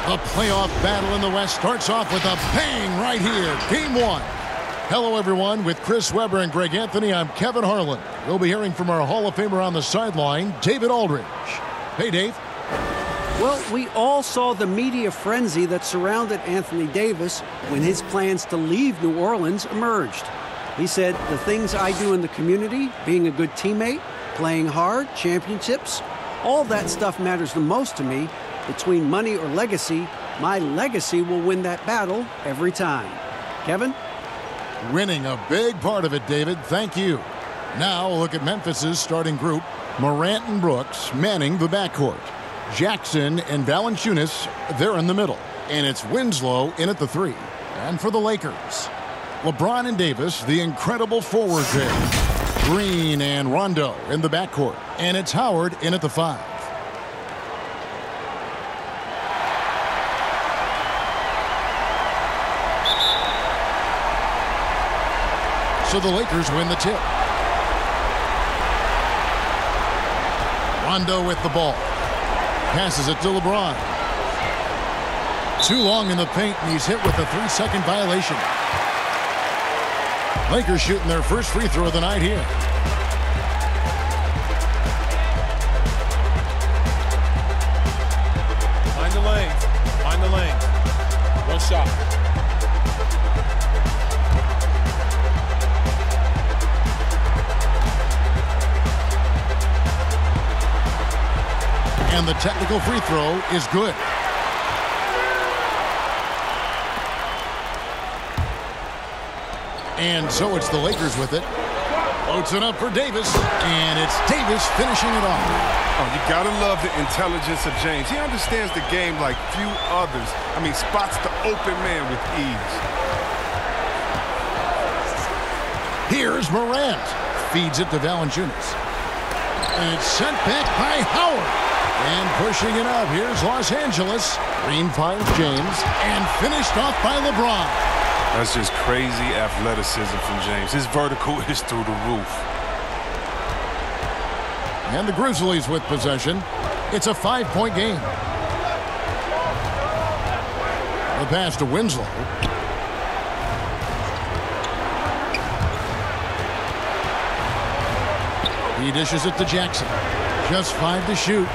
The playoff battle in the West starts off with a bang right here. Game 1. Hello, everyone. With Chris Webber and Greg Anthony, I'm Kevin Harlan. We'll be hearing from our Hall of Famer on the sideline, David Aldridge. Hey, Dave. Well, we all saw the media frenzy that surrounded Anthony Davis when his plans to leave New Orleans emerged. He said, the things I do in the community, being a good teammate, playing hard, championships, all that stuff matters the most to me. Between money or legacy, my legacy will win that battle every time. Kevin? Winning a big part of it, David. Thank you. Now we'll look at Memphis's starting group. Morant and Brooks manning the backcourt. Jackson and Valanciunas, they're in the middle. And it's Winslow in at the 3. And for the Lakers, LeBron and Davis, the incredible forward pair. Green and Rondo in the backcourt. And it's Howard in at the 5. So the Lakers win the tip. Rondo with the ball. Passes it to LeBron. Too long in the paint, and he's hit with a 3-second violation. Lakers shooting their first free throw of the night here. Find the lane. Find the lane. One shot. And the technical free throw is good. And so it's the Lakers with it. Floats it up for Davis, and it's Davis finishing it off. Oh, you gotta love the intelligence of James. He understands the game like few others. I mean, spots the open man with ease. Here's Morant. Feeds it to Valanciunas. And it's sent back by Howard. And pushing it up, here's Los Angeles. Green finds James, and finished off by LeBron. That's just crazy athleticism from James. His vertical is through the roof. And the Grizzlies with possession. It's a 5-point game. The pass to Winslow. He dishes it to Jackson. Just 5 to shoot.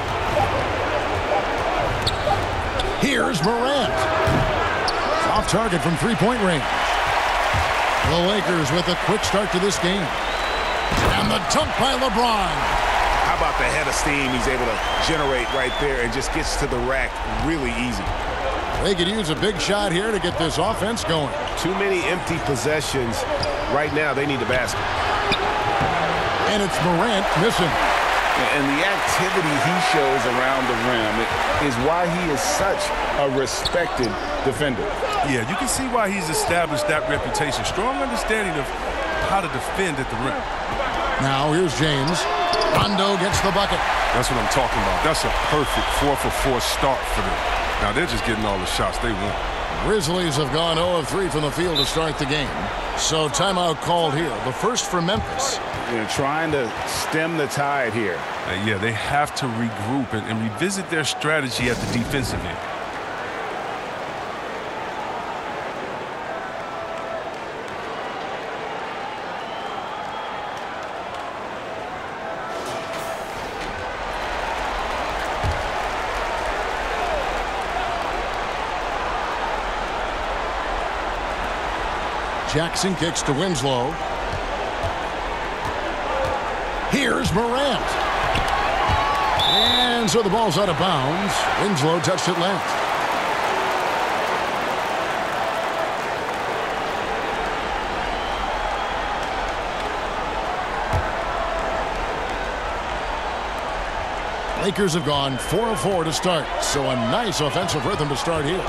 Here's Morant. Off target from 3-point range. The Lakers with a quick start to this game. And the dunk by LeBron. How about the head of steam he's able to generate right there and just gets to the rack really easy. They could use a big shot here to get this offense going. Too many empty possessions. Right now, they need the basket. And it's Morant missing. And the activity he shows around the rim is why he is such a respected defender. Yeah, you can see why he's established that reputation. Strong understanding of how to defend at the rim. Now here's James. Rondo gets the bucket. That's what I'm talking about. That's a perfect 4-for-4 start for them. Now they're just getting all the shots they want. Grizzlies have gone 0 of 3 from the field to start the game. So timeout called here. The first for Memphis. Trying to stem the tide here. Yeah, they have to regroup and revisit their strategy at the defensive end. Jackson kicks to Winslow. Here's Morant. And so the ball's out of bounds. Winslow touched it left. Lakers have gone 4 of 4 to start, so a nice offensive rhythm to start here.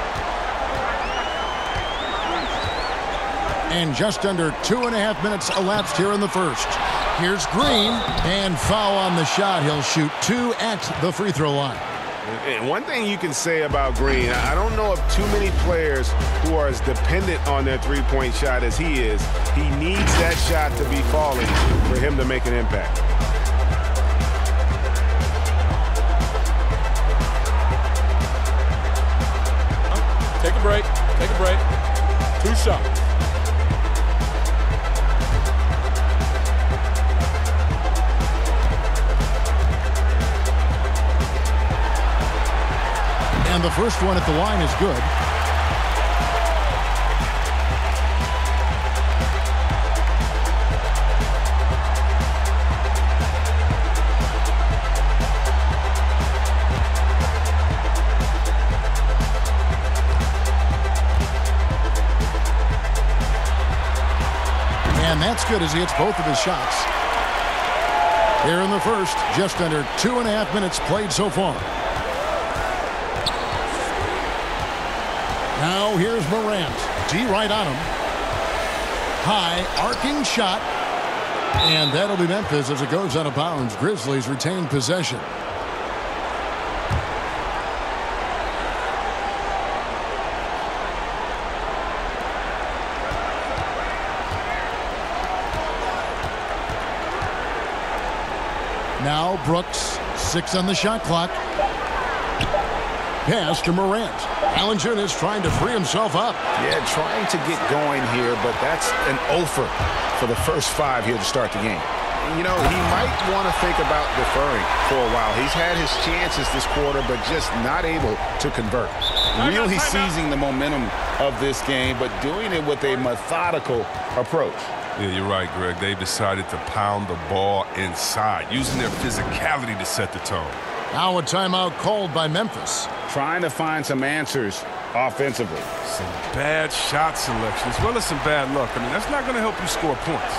And just under 2.5 minutes elapsed here in the first. Here's Green, and foul on the shot. He'll shoot 2 at the free throw line. And one thing you can say about Green, I don't know of too many players who are as dependent on their three-point shot as he is. He needs that shot to be falling for him to make an impact. break. Take a break. 2 shots. And the first one at the line is good. And that's good as he hits both of his shots. Here in the first, just under 2.5 minutes played so far. Now here's Morant. D right on him. High arcing shot. And that'll be Memphis as it goes out of bounds. Grizzlies retain possession. Now Brooks, 6 on the shot clock. Pass to Morant. Valanciunas trying to free himself up. Yeah, trying to get going here, but that's an offer for the first 5 here to start the game. You know, he might want to think about deferring for a while. He's had his chances this quarter, but just not able to convert. Really seizing the momentum of this game, but doing it with a methodical approach. Yeah, you're right, Greg. They've decided to pound the ball inside, using their physicality to set the tone. Now a timeout called by Memphis. Trying to find some answers offensively. Some bad shot selection as well as some bad luck. I mean, that's not going to help you score points.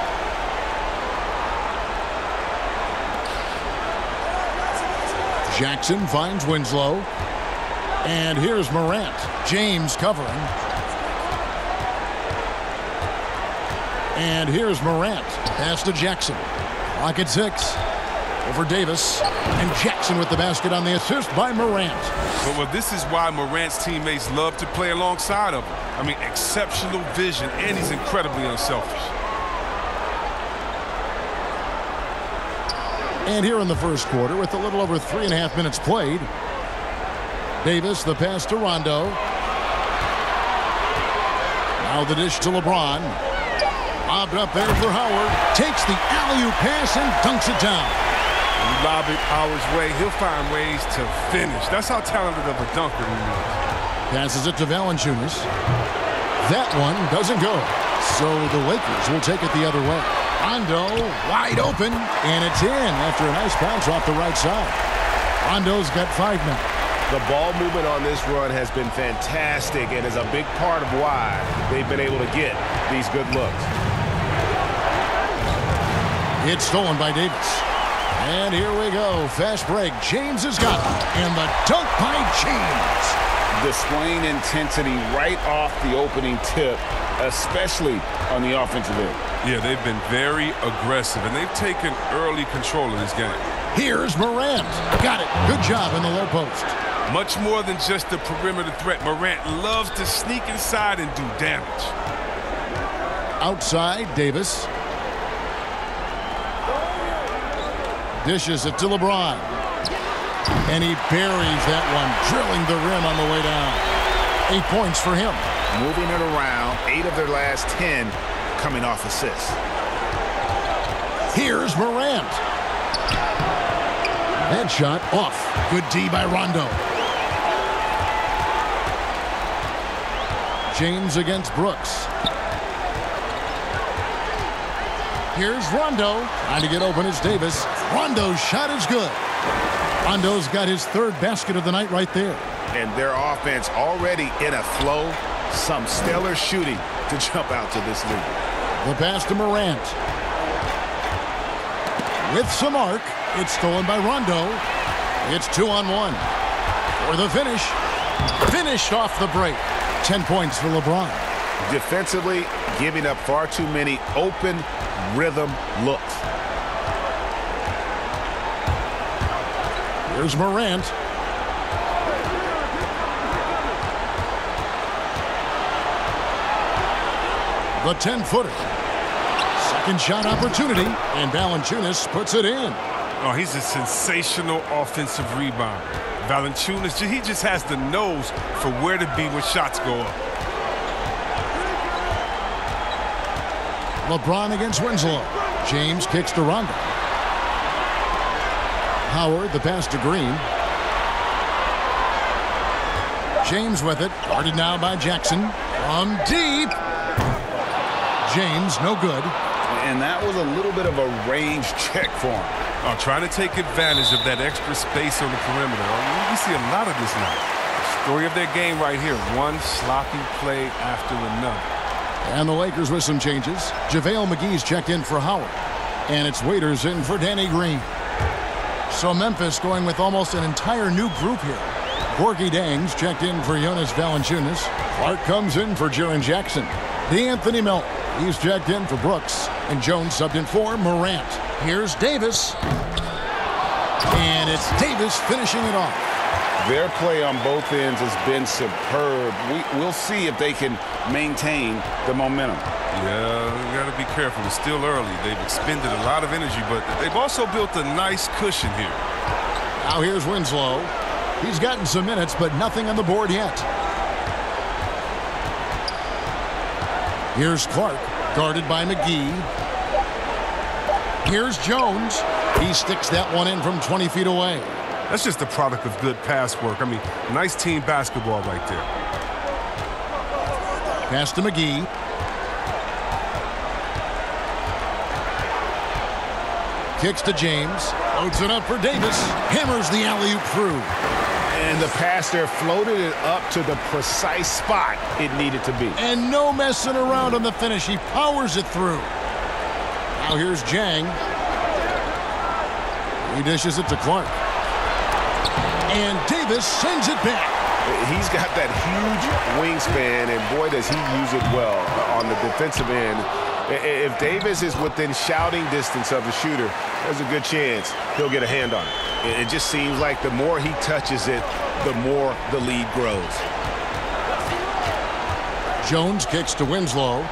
Jackson finds Winslow. And here's Morant. James covering. And here's Morant. Pass to Jackson. Clock at 6. Over Davis. And Jackson with the basket on the assist by Morant. Well, this is why Morant's teammates love to play alongside of him. I mean, exceptional vision, and he's incredibly unselfish. And here in the first quarter, with a little over 3.5 minutes played, Davis, the pass to Rondo. Now the dish to LeBron. Lobbed up there for Howard. Takes the alley-oop pass and dunks it down. When you lob it Howard's way, he'll find ways to finish. That's how talented of a dunker he is. Passes it to Valanciunas. That one doesn't go. So the Lakers will take it the other way. Rondo wide open, and it's in after a nice bounce off the right side. Rondo's got 5 men. The ball movement on this run has been fantastic and is a big part of why they've been able to get these good looks. It's stolen by Davis. And here we go. Fast break. James has got it. And the dunk by James. Displaying intensity right off the opening tip, especially on the offensive end. Yeah, they've been very aggressive, and they've taken early control of this game. Here's Morant. Got it. Good job in the low post. Much more than just a perimeter threat. Morant loves to sneak inside and do damage. Outside, Davis. Dishes it to LeBron. And he buries that one, drilling the rim on the way down. 8 points for him. Moving it around, 8 of their last 10 coming off assists. Here's Morant. That shot off. Good D by Rondo. James against Brooks. Here's Rondo. Trying to get open is Davis. Rondo's shot is good. Rondo's got his 3rd basket of the night right there. And their offense already in a flow. Some stellar shooting to jump out to this lead. The pass to Morant. With some arc. It's stolen by Rondo. It's 2-on-1. For the finish. Finished off the break. 10 points for LeBron. Defensively, giving up far too many open rhythm looks. Here's Morant. The 10-footer. Second shot opportunity, and Valanciunas puts it in. Oh, he's a sensational offensive rebounder. Valanciunas, he just has the nose for where to be when shots go up. LeBron against Winslow. James kicks to Rondo. Howard, the pass to Green. James with it. Guarded now by Jackson. From deep. James, no good. And that was a little bit of a range check for him. Trying to take advantage of that extra space on the perimeter. We see a lot of this now. The story of their game right here. One sloppy play after another. And the Lakers with some changes. JaVale McGee's checked in for Howard. And it's Waiters in for Danny Green. So Memphis going with almost an entire new group here. Gorgui Dieng's checked in for Jonas Valanciunas. Clark comes in for Jaren Jackson. DeAnthony Melton, he's checked in for Brooks. And Jones subbed in for Morant. Here's Davis. And it's Davis finishing it off. Their play on both ends has been superb. We'll see if they can maintain the momentum. Yeah, you got to be careful. It's still early. They've expended a lot of energy, but they've also built a nice cushion here. Now here's Winslow. He's gotten some minutes, but nothing on the board yet. Here's Clark, guarded by McGee. Here's Jones. He sticks that one in from 20 feet away. That's just a product of good pass work. I mean, nice team basketball right there. Pass to McGee. Kicks to James. Loads it up for Davis. Hammers the alley-oop through. And the pass there floated it up to the precise spot it needed to be. And no messing around on the finish. He powers it through. Now here's Jang. He dishes it to Clark. And Davis sends it back. He's got that huge wingspan, and boy, does he use it well on the defensive end. If Davis is within shouting distance of the shooter, there's a good chance he'll get a hand on it. It just seems like the more he touches it, the more the lead grows. Jones kicks to Winslow.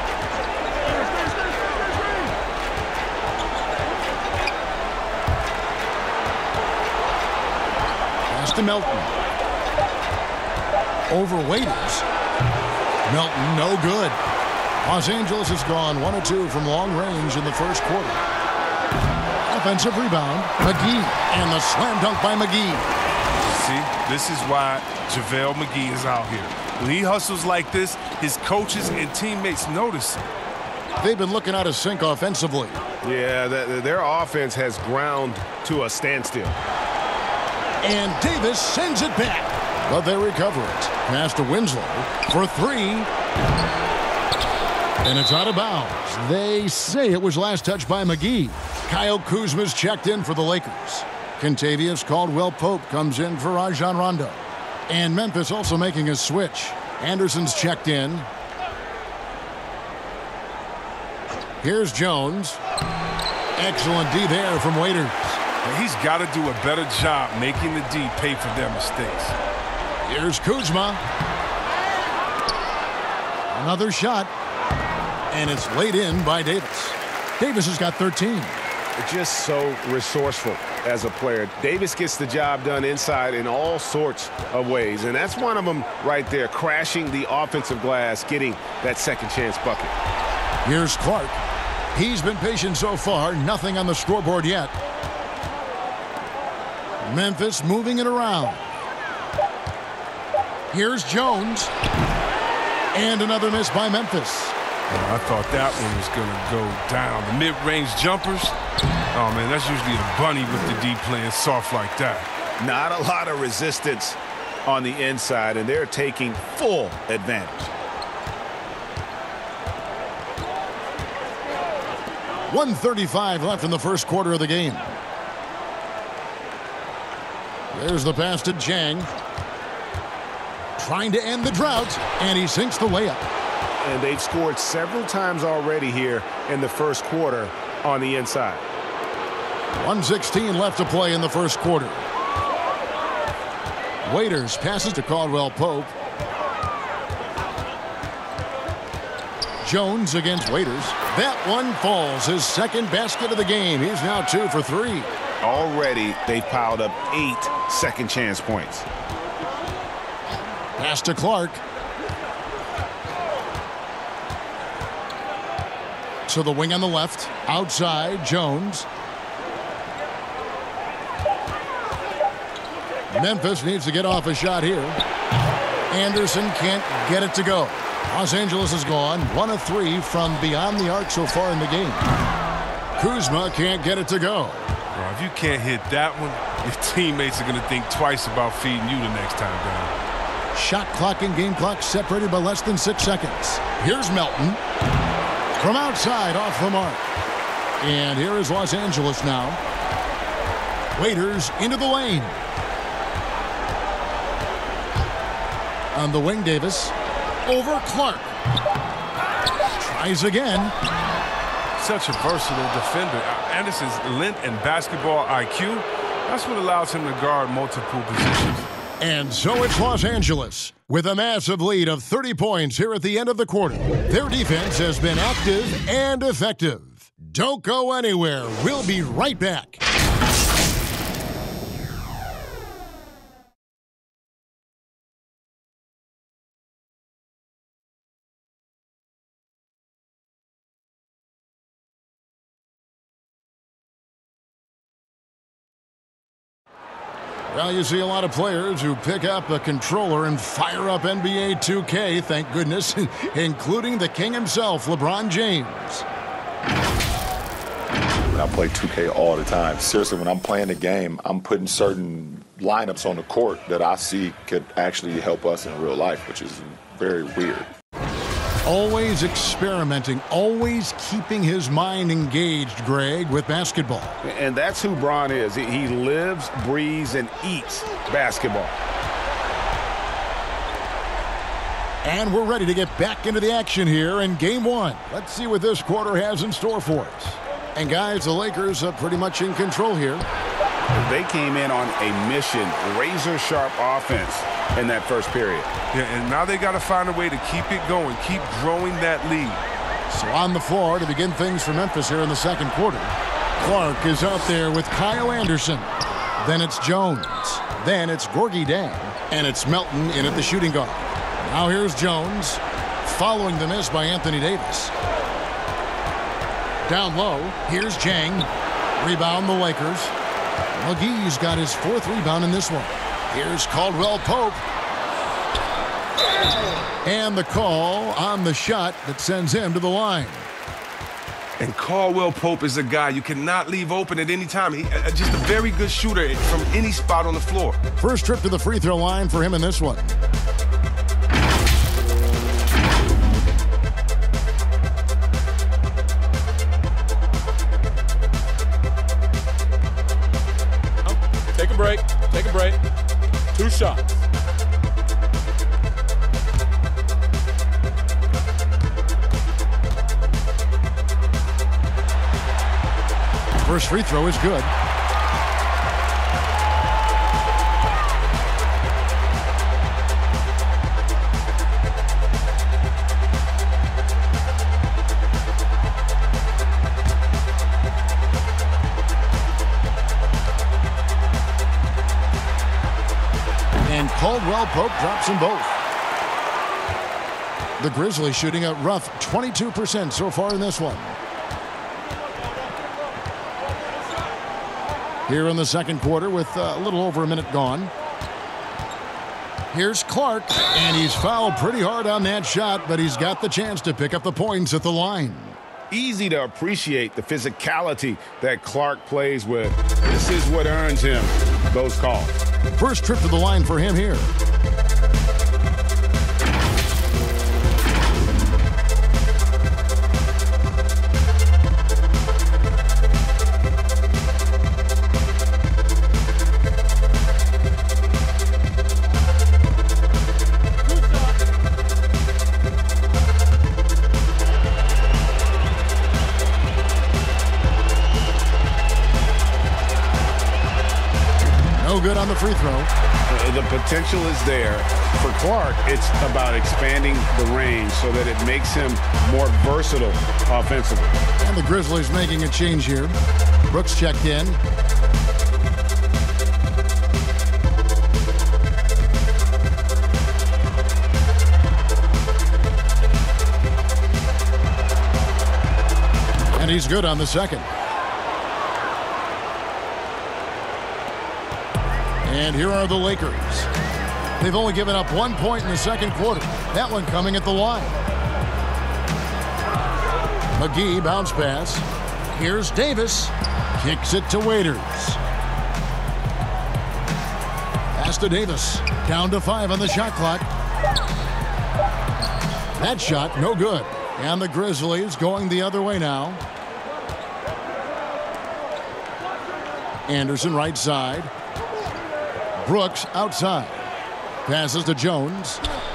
Pass to Melton. Over Waiters. Melton, no good. Los Angeles has gone 1 of 2 from long range in the first quarter. Offensive rebound, McGee, and the slam dunk by McGee. See, this is why JaVale McGee is out here. When he hustles like this, his coaches and teammates notice him. They've been looking out of sync offensively. Yeah, their offense has ground to a standstill. And Davis sends it back. But they recover it. Pass to Winslow for 3. And it's out of bounds. They say it was last touched by McGee. Kyle Kuzma's checked in for the Lakers. Kentavious Caldwell-Pope comes in for Rajon Rondo. And Memphis also making a switch. Anderson's checked in. Here's Jones. Excellent D there from Waiters. He's got to do a better job making the D pay for their mistakes. Here's Kuzma. Another shot. And it's laid in by Davis. Davis has got 13. Just so resourceful as a player. Davis gets the job done inside in all sorts of ways. And that's one of them right there, crashing the offensive glass, getting that second chance bucket. Here's Clark. He's been patient so far. Nothing on the scoreboard yet. Memphis moving it around. Here's Jones. And another miss by Memphis. I thought that one was going to go down. The mid-range jumpers, oh, man, that's usually a bunny with the D playing soft like that. Not a lot of resistance on the inside, and they're taking full advantage. 1:35 left in the first quarter of the game. There's the pass to Jang. Trying to end the drought, and he sinks the layup. And they've scored several times already here in the first quarter on the inside. 1:16 left to play in the first quarter. Waiters passes to Caldwell-Pope. Jones against Waiters. That one falls. His second basket of the game. He's now 2 for 3. Already, they've piled up 8 second-chance points. Pass to Clark. To the wing on the left. Outside, Jones. Memphis needs to get off a shot here. Anderson can't get it to go. Los Angeles is gone. 1 of 3 from beyond the arc so far in the game. Kuzma can't get it to go. Bro, if you can't hit that one, your teammates are going to think twice about feeding you the next time down. Shot clock and game clock separated by less than 6 seconds. Here's Melton. From outside, off the mark. And here is Los Angeles now. Waiters into the lane. On the wing, Davis. Over Clark. Tries again. Such a versatile defender. Anderson's length and basketball IQ, that's what allows him to guard multiple positions. And so it's Los Angeles with a massive lead of 30 points here at the end of the quarter. Their defense has been active and effective. Don't go anywhere. We'll be right back. Well, you see a lot of players who pick up a controller and fire up NBA 2K, thank goodness, including the king himself, LeBron James. I play 2K all the time. Seriously, when I'm playing the game, I'm putting certain lineups on the court that I see could actually help us in real life, which is very weird. Always experimenting, always keeping his mind engaged, Greg, with basketball. And that's who Bron is. He lives, breathes, and eats basketball. And we're ready to get back into the action here in Game 1. Let's see what this quarter has in store for us. And, guys, the Lakers are pretty much in control here. They came in on a mission, razor-sharp offense in that first period. Yeah, and now they got to find a way to keep it going, keep growing that lead. So on the floor to begin things for Memphis here in the second quarter. Clark is out there with Kyle Anderson. Then it's Jones. Then it's Gorgui Dieng. And it's Melton in at the shooting guard. Now here's Jones, following the miss by Anthony Davis. Down low, here's Dieng. Rebound the Lakers. McGee's got his 4th rebound in this one. Here's Caldwell Pope. And the call on the shot that sends him to the line. And Caldwell Pope is a guy you cannot leave open at any time. He's just a very good shooter from any spot on the floor. First trip to the free throw line for him in this one. Take a break. 2 shots. First free throw is good. Caldwell Pope drops them both. The Grizzlies shooting a rough 22% so far in this one. Here in the second quarter with a little over a minute gone. Here's Clark, and he's fouled pretty hard on that shot, but he's got the chance to pick up the points at the line. Easy to appreciate the physicality that Clark plays with. This is what earns him those calls. First trip to the line for him here. No good on the free throw. The potential is there. For Clark, it's about expanding the range so that it makes him more versatile offensively. And the Grizzlies making a change here. Brooks checked in. And he's good on the second. And here are the Lakers. They've only given up 1 point in the second quarter. That one coming at the line. McGee bounce pass. Here's Davis. Kicks it to Waiters. Pass to Davis. Down to 5 on the shot clock. That shot no good. And the Grizzlies going the other way now. Anderson right side. Brooks outside. Passes to Jones.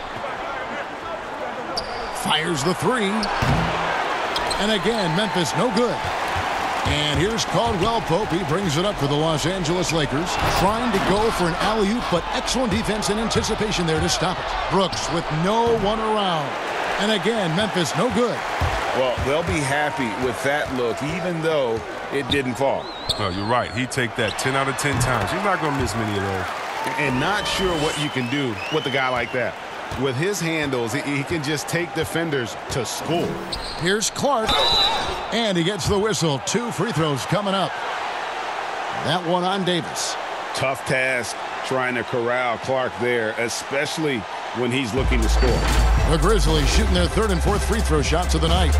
Fires the three. And again, Memphis no good. And here's Caldwell Pope. He brings it up for the Los Angeles Lakers. Trying to go for an alley-oop, but excellent defense and anticipation there to stop it. Brooks with no one around. And again, Memphis no good. Well, they'll be happy with that look, even though it didn't fall. No, you're right. He'd take that 10 out of 10 times. He's not going to miss many of those. And not sure what you can do with a guy like that. With his handles, he can just take defenders to school. Here's Clark. And he gets the whistle. 2 free throws coming up. That one on Davis. Tough task trying to corral Clark there, especially when he's looking to score. The Grizzlies shooting their 3rd and 4th free throw shots of the night.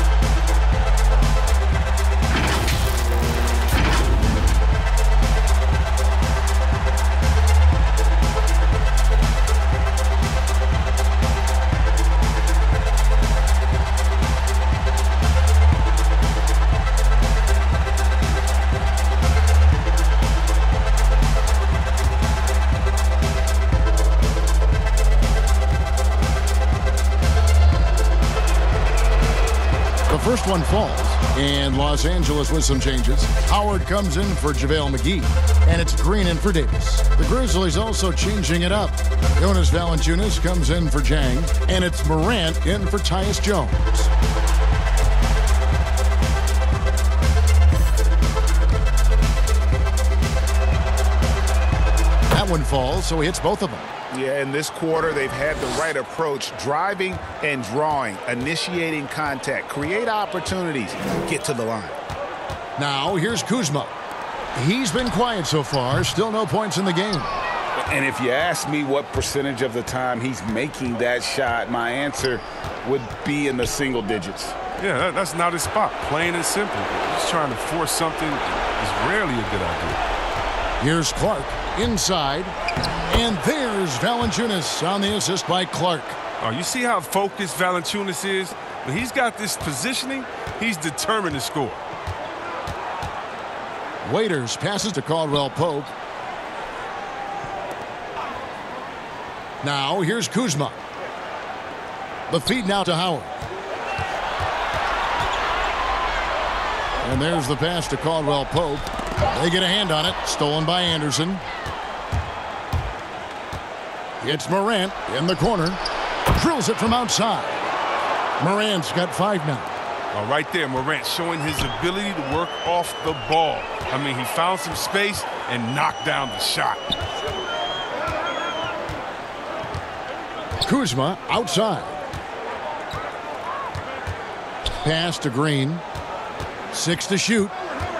First one falls, and Los Angeles with some changes. Howard comes in for JaVale McGee, and it's Green in for Davis. The Grizzlies also changing it up. Jonas Valanciunas comes in for Jang, and it's Morant in for Tyus Jones. That one falls, so he hits both of them. Yeah, in this quarter, they've had the right approach, driving and drawing, initiating contact, create opportunities, get to the line. Now, here's Kuzma. He's been quiet so far, still no points in the game. And if you ask me what percentage of the time he's making that shot, my answer would be in the single digits. Yeah, that's not his spot, plain and simple. Just trying to force something is rarely a good idea. Here's Clark inside. And there's Valanciunas on the assist by Clark. Oh, you see how focused Valanciunas is? When he's got this positioning, he's determined to score. Waiters passes to Caldwell Pope. Now here's Kuzma. The feed now to Howard. And there's the pass to Caldwell Pope. They get a hand on it. Stolen by Anderson. It's Morant in the corner. Drills it from outside. Morant's got 5 now. Oh, right there, Morant showing his ability to work off the ball. I mean, he found some space and knocked down the shot. Kuzma outside. Pass to Green. 6 to shoot.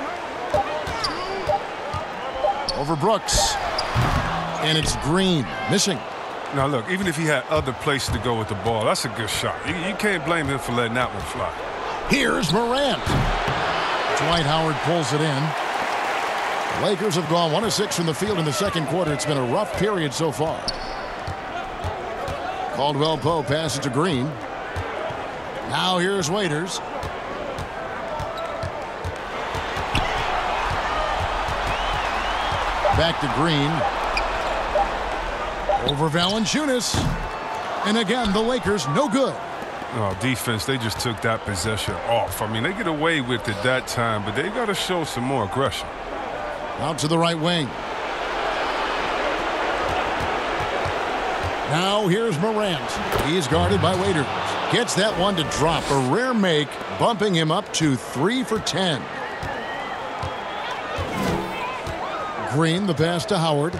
Over Brooks. And it's Green missing. Now, look, even if he had other places to go with the ball, that's a good shot. You can't blame him for letting that one fly. Here's Morant. Dwight Howard pulls it in. The Lakers have gone 1 of 6 from the field in the second quarter. It's been a rough period so far. Caldwell Pope passes to Green. Now here's Waiters. Back to Green. Over Valanciunas. And again, the Lakers no good. Oh, defense, they just took that possession off. I mean, they get away with it that time, but they got to show some more aggression. Out to the right wing. Now here's Morant. He's guarded by Waiters. Gets that one to drop. A rare make, bumping him up to 3 for 10. Green, the pass to Howard.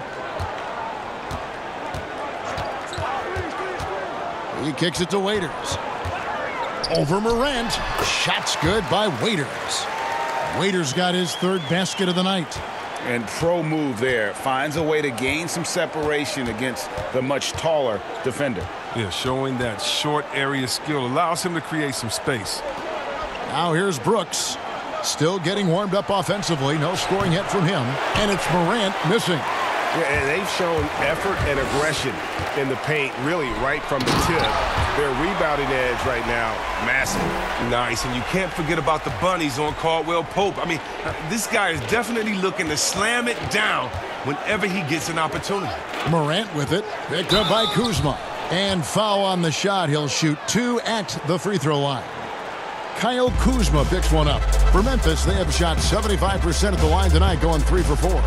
He kicks it to Waiters. Over Morant. Shot's good by Waiters. Waiters got his third basket of the night. And pro move there. Finds a way to gain some separation against the much taller defender. Yeah, showing that short area skill allows him to create some space. Now here's Brooks. Still getting warmed up offensively. No scoring hit from him. And it's Morant missing. Yeah, and they've shown effort and aggression in the paint, really right from the tip. Their rebounding edge right now, massive. Nice, and you can't forget about the bunnies on Caldwell Pope. I mean, this guy is definitely looking to slam it down whenever he gets an opportunity. Morant with it. Picked up by Kuzma. And foul on the shot. He'll shoot 2 at the free throw line. Kyle Kuzma picks one up. For Memphis, they have shot 75% at the line tonight, going 3 for 4.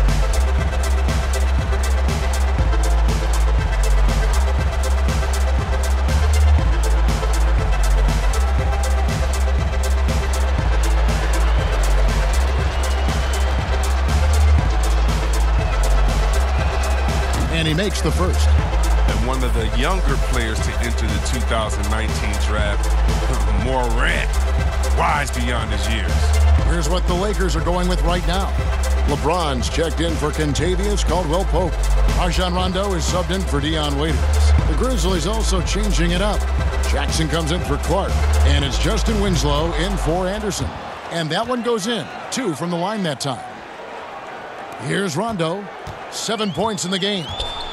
And he makes the first. And one of the younger players to enter the 2019 draft, Morant, wise beyond his years. Here's what the Lakers are going with right now. LeBron's checked in for Kentavious Caldwell-Pope. Rajon Rondo is subbed in for Dion Waiters. The Grizzlies also changing it up. Jackson comes in for Clark. And it's Justin Winslow in for Anderson. And that one goes in. 2 from the line that time. Here's Rondo. 7 points in the game.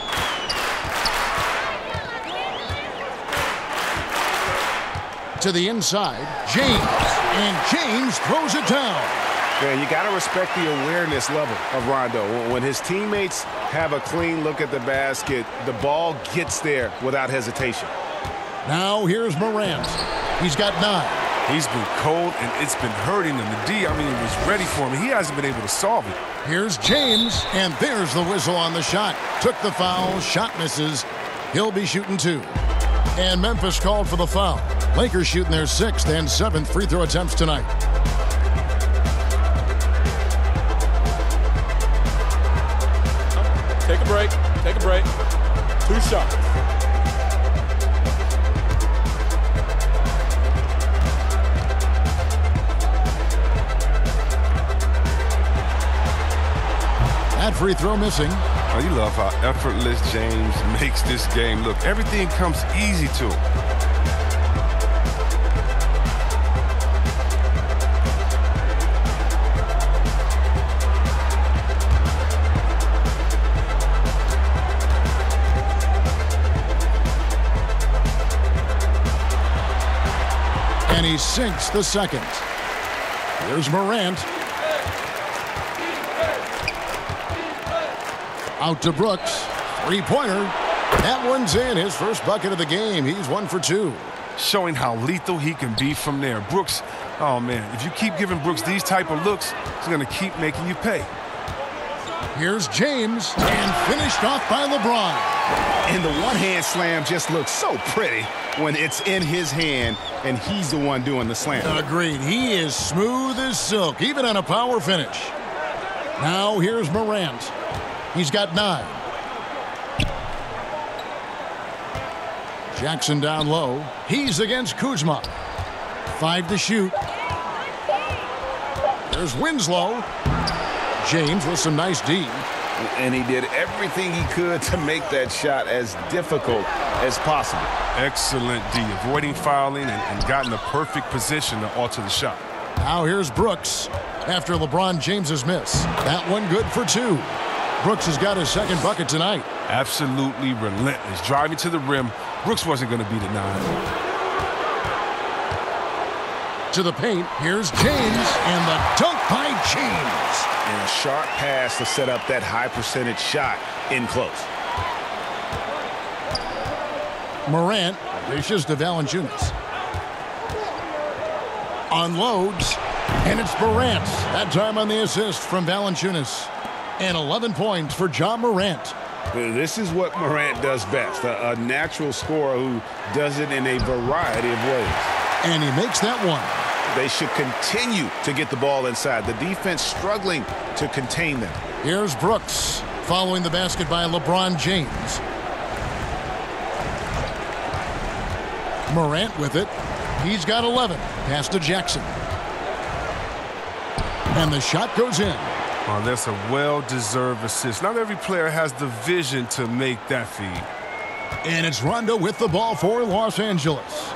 To the inside, James. And James throws it down. Yeah, you got to respect the awareness level of Rondo. When his teammates have a clean look at the basket, the ball gets there without hesitation. Now here's Morant. He's got 9. He's been cold, and it's been hurting him. The D, I mean, it was ready for him. He hasn't been able to solve it. Here's James, and there's the whistle on the shot. Took the foul, shot misses. He'll be shooting 2. And Memphis called for the foul. Lakers shooting their 6th and 7th free throw attempts tonight. Take a break. Take a break. 2 shots. That free throw missing. Oh, you love how effortless James makes this game look. Everything comes easy to him. And he sinks the second. Here's Morant. Out to Brooks. 3-pointer. That one's in. His first bucket of the game. He's 1 for 2. Showing how lethal he can be from there. Brooks, oh man, if you keep giving Brooks these type of looks, he's going to keep making you pay. Here's James. And finished off by LeBron. And the one-hand slam just looks so pretty when it's in his hand and he's the one doing the slam. Agreed. He is smooth as silk, even on a power finish. Now here's Morant. He's got 9. Jackson down low. He's against Kuzma. 5 to shoot. There's Winslow. James with some nice D. And he did everything he could to make that shot as difficult as possible. Excellent D, avoiding fouling and gotten the perfect position to alter the shot. Now here's Brooks after LeBron James's miss. That one good for 2. Brooks has got his second bucket tonight. Absolutely relentless. Driving to the rim. Brooks wasn't going to be denied. To the paint. Here's James. And the dunk by James. And a sharp pass to set up that high percentage shot in close. Morant dishes to Valanciunas. Unloads. And it's Morant. That time on the assist from Valanciunas. And 11 points for John Morant. This is what Morant does best. A natural scorer who does it in a variety of ways. And he makes that one. They should continue to get the ball inside. The defense struggling to contain them. Here's Brooks following the basket by LeBron James. Morant with it. He's got 11. Pass to Jackson. And the shot goes in. Oh, that's a well-deserved assist. Not every player has the vision to make that feed. And it's Rondo with the ball for Los Angeles.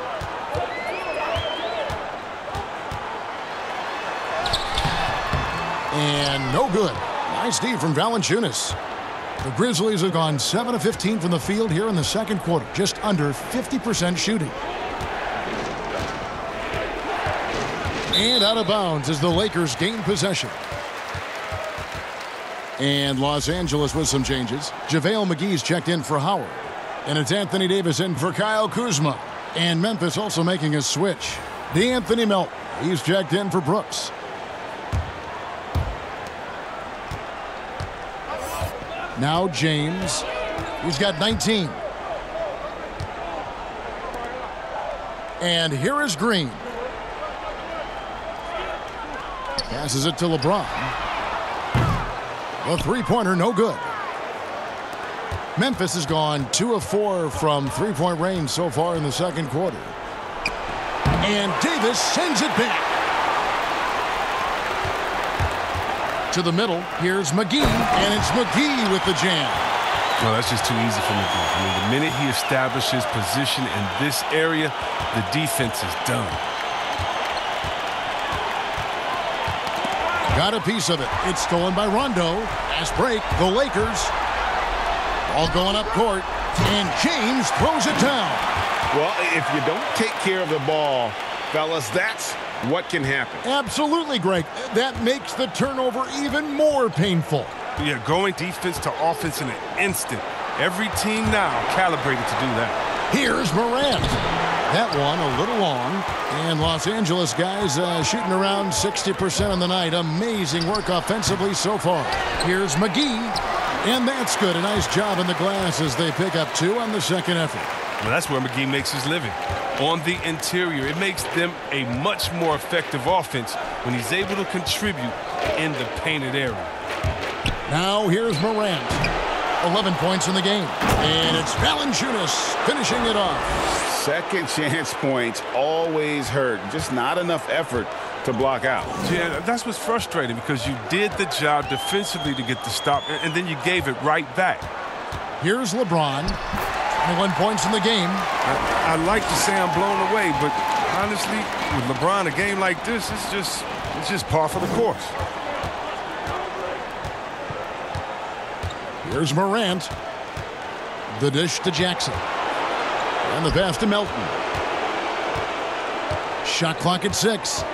And no good. Nice D from Valanciunas. The Grizzlies have gone 7 of 15 from the field here in the second quarter. Just under 50% shooting. And out of bounds as the Lakers gain possession. And Los Angeles with some changes. JaVale McGee's checked in for Howard. And it's Anthony Davis in for Kyle Kuzma. And Memphis also making a switch. DeAnthony Melton. He's checked in for Brooks. Now James. He's got 19. And here is Green. Passes it to LeBron. The three-pointer, no good. Memphis has gone 2 of 4 from three-point range so far in the second quarter. And Davis sends it back. To the middle, here's McGee, and it's McGee with the jam. No, that's just too easy for McGee. I mean, the minute he establishes position in this area, the defense is done. Got a piece of it. It's stolen by Rondo. Fast break, the Lakers. All going up court, and James throws it down. Well, if you don't take care of the ball, fellas, that's what can happen. Absolutely, Greg. That makes the turnover even more painful. Yeah, going defense to offense in an instant. Every team now calibrated to do that. Here's Morant. That one a little long. And Los Angeles guys shooting around 60% on the night. Amazing work offensively so far. Here's McGee. And that's good. A nice job in the glass as they pick up 2 on the second effort. Well, that's where McGee makes his living. On the interior, it makes them a much more effective offense when he's able to contribute in the painted area. Now here's Morant. 11 points in the game. And it's Valanciunas finishing it off. Second chance points always hurt. Just not enough effort to block out. Yeah, that's what's frustrating because you did the job defensively to get the stop, and then you gave it right back. Here's LeBron. 21 points in the game. I like to say I'm blown away, but honestly, with LeBron, a game like this, it's just par for the course. Here's Morant. The dish to Jackson. And the pass to Melton. Shot clock at 6.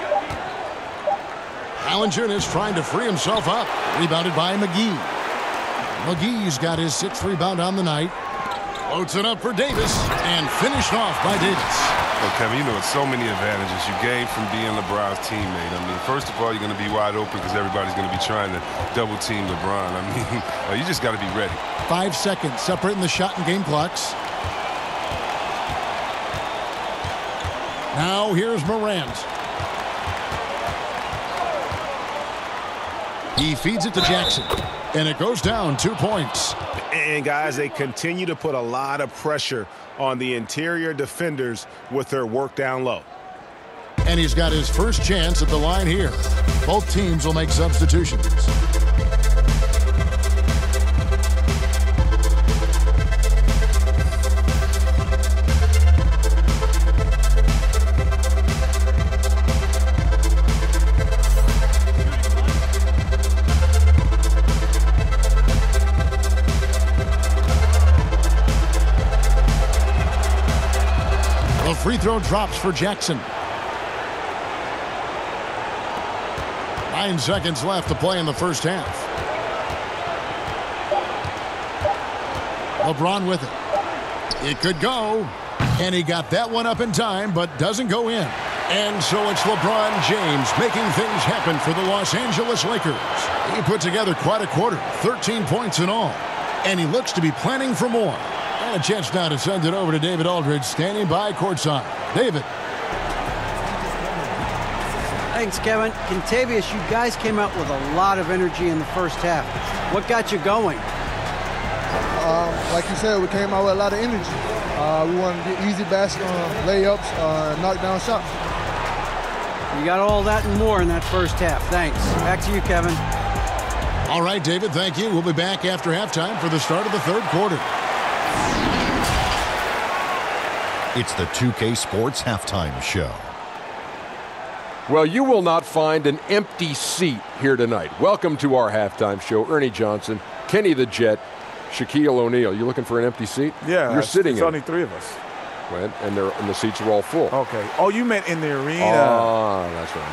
Valanciunas trying to free himself up. Rebounded by McGee. McGee's got his 6th rebound on the night. Floats it up for Davis and finished off by Davis. Well, Kevin, you know it's so many advantages you gain from being LeBron's teammate. I mean, first of all, you're going to be wide open because everybody's going to be trying to double team LeBron. I mean, you just got to be ready. 5 seconds separating the shot and game clocks. Now here's Morant. He feeds it to Jackson. And it goes down 2 points. And, guys, they continue to put a lot of pressure on the interior defenders with their work down low. And he's got his first chance at the line here. Both teams will make substitutions. Free throw drops for Jackson. 9 seconds left to play in the first half. LeBron with it. It could go. And he got that one up in time, but doesn't go in. And so it's LeBron James making things happen for the Los Angeles Lakers. He put together quite a quarter, 13 points in all. And he looks to be planning for more. And a chance now to send it over to David Aldridge, standing by courtside. David. Thanks, Kevin. Contavious, you guys came out with a lot of energy in the first half. What got you going? Like you said, we came out with a lot of energy. We wanted to get easy basket layups, knock down shots. You got all that and more in that first half. Thanks. Back to you, Kevin. All right, David, thank you. We'll be back after halftime for the start of the third quarter. It's the 2K Sports Halftime Show. Well, you will not find an empty seat here tonight. Welcome to our halftime show. Ernie Johnson, Kenny the Jet, Shaquille O'Neal. You looking for an empty seat? Yeah, you're sitting it's in. only 3 of us. Right, and the seats are all full. Okay. Oh, you meant in the arena. Ah, that's what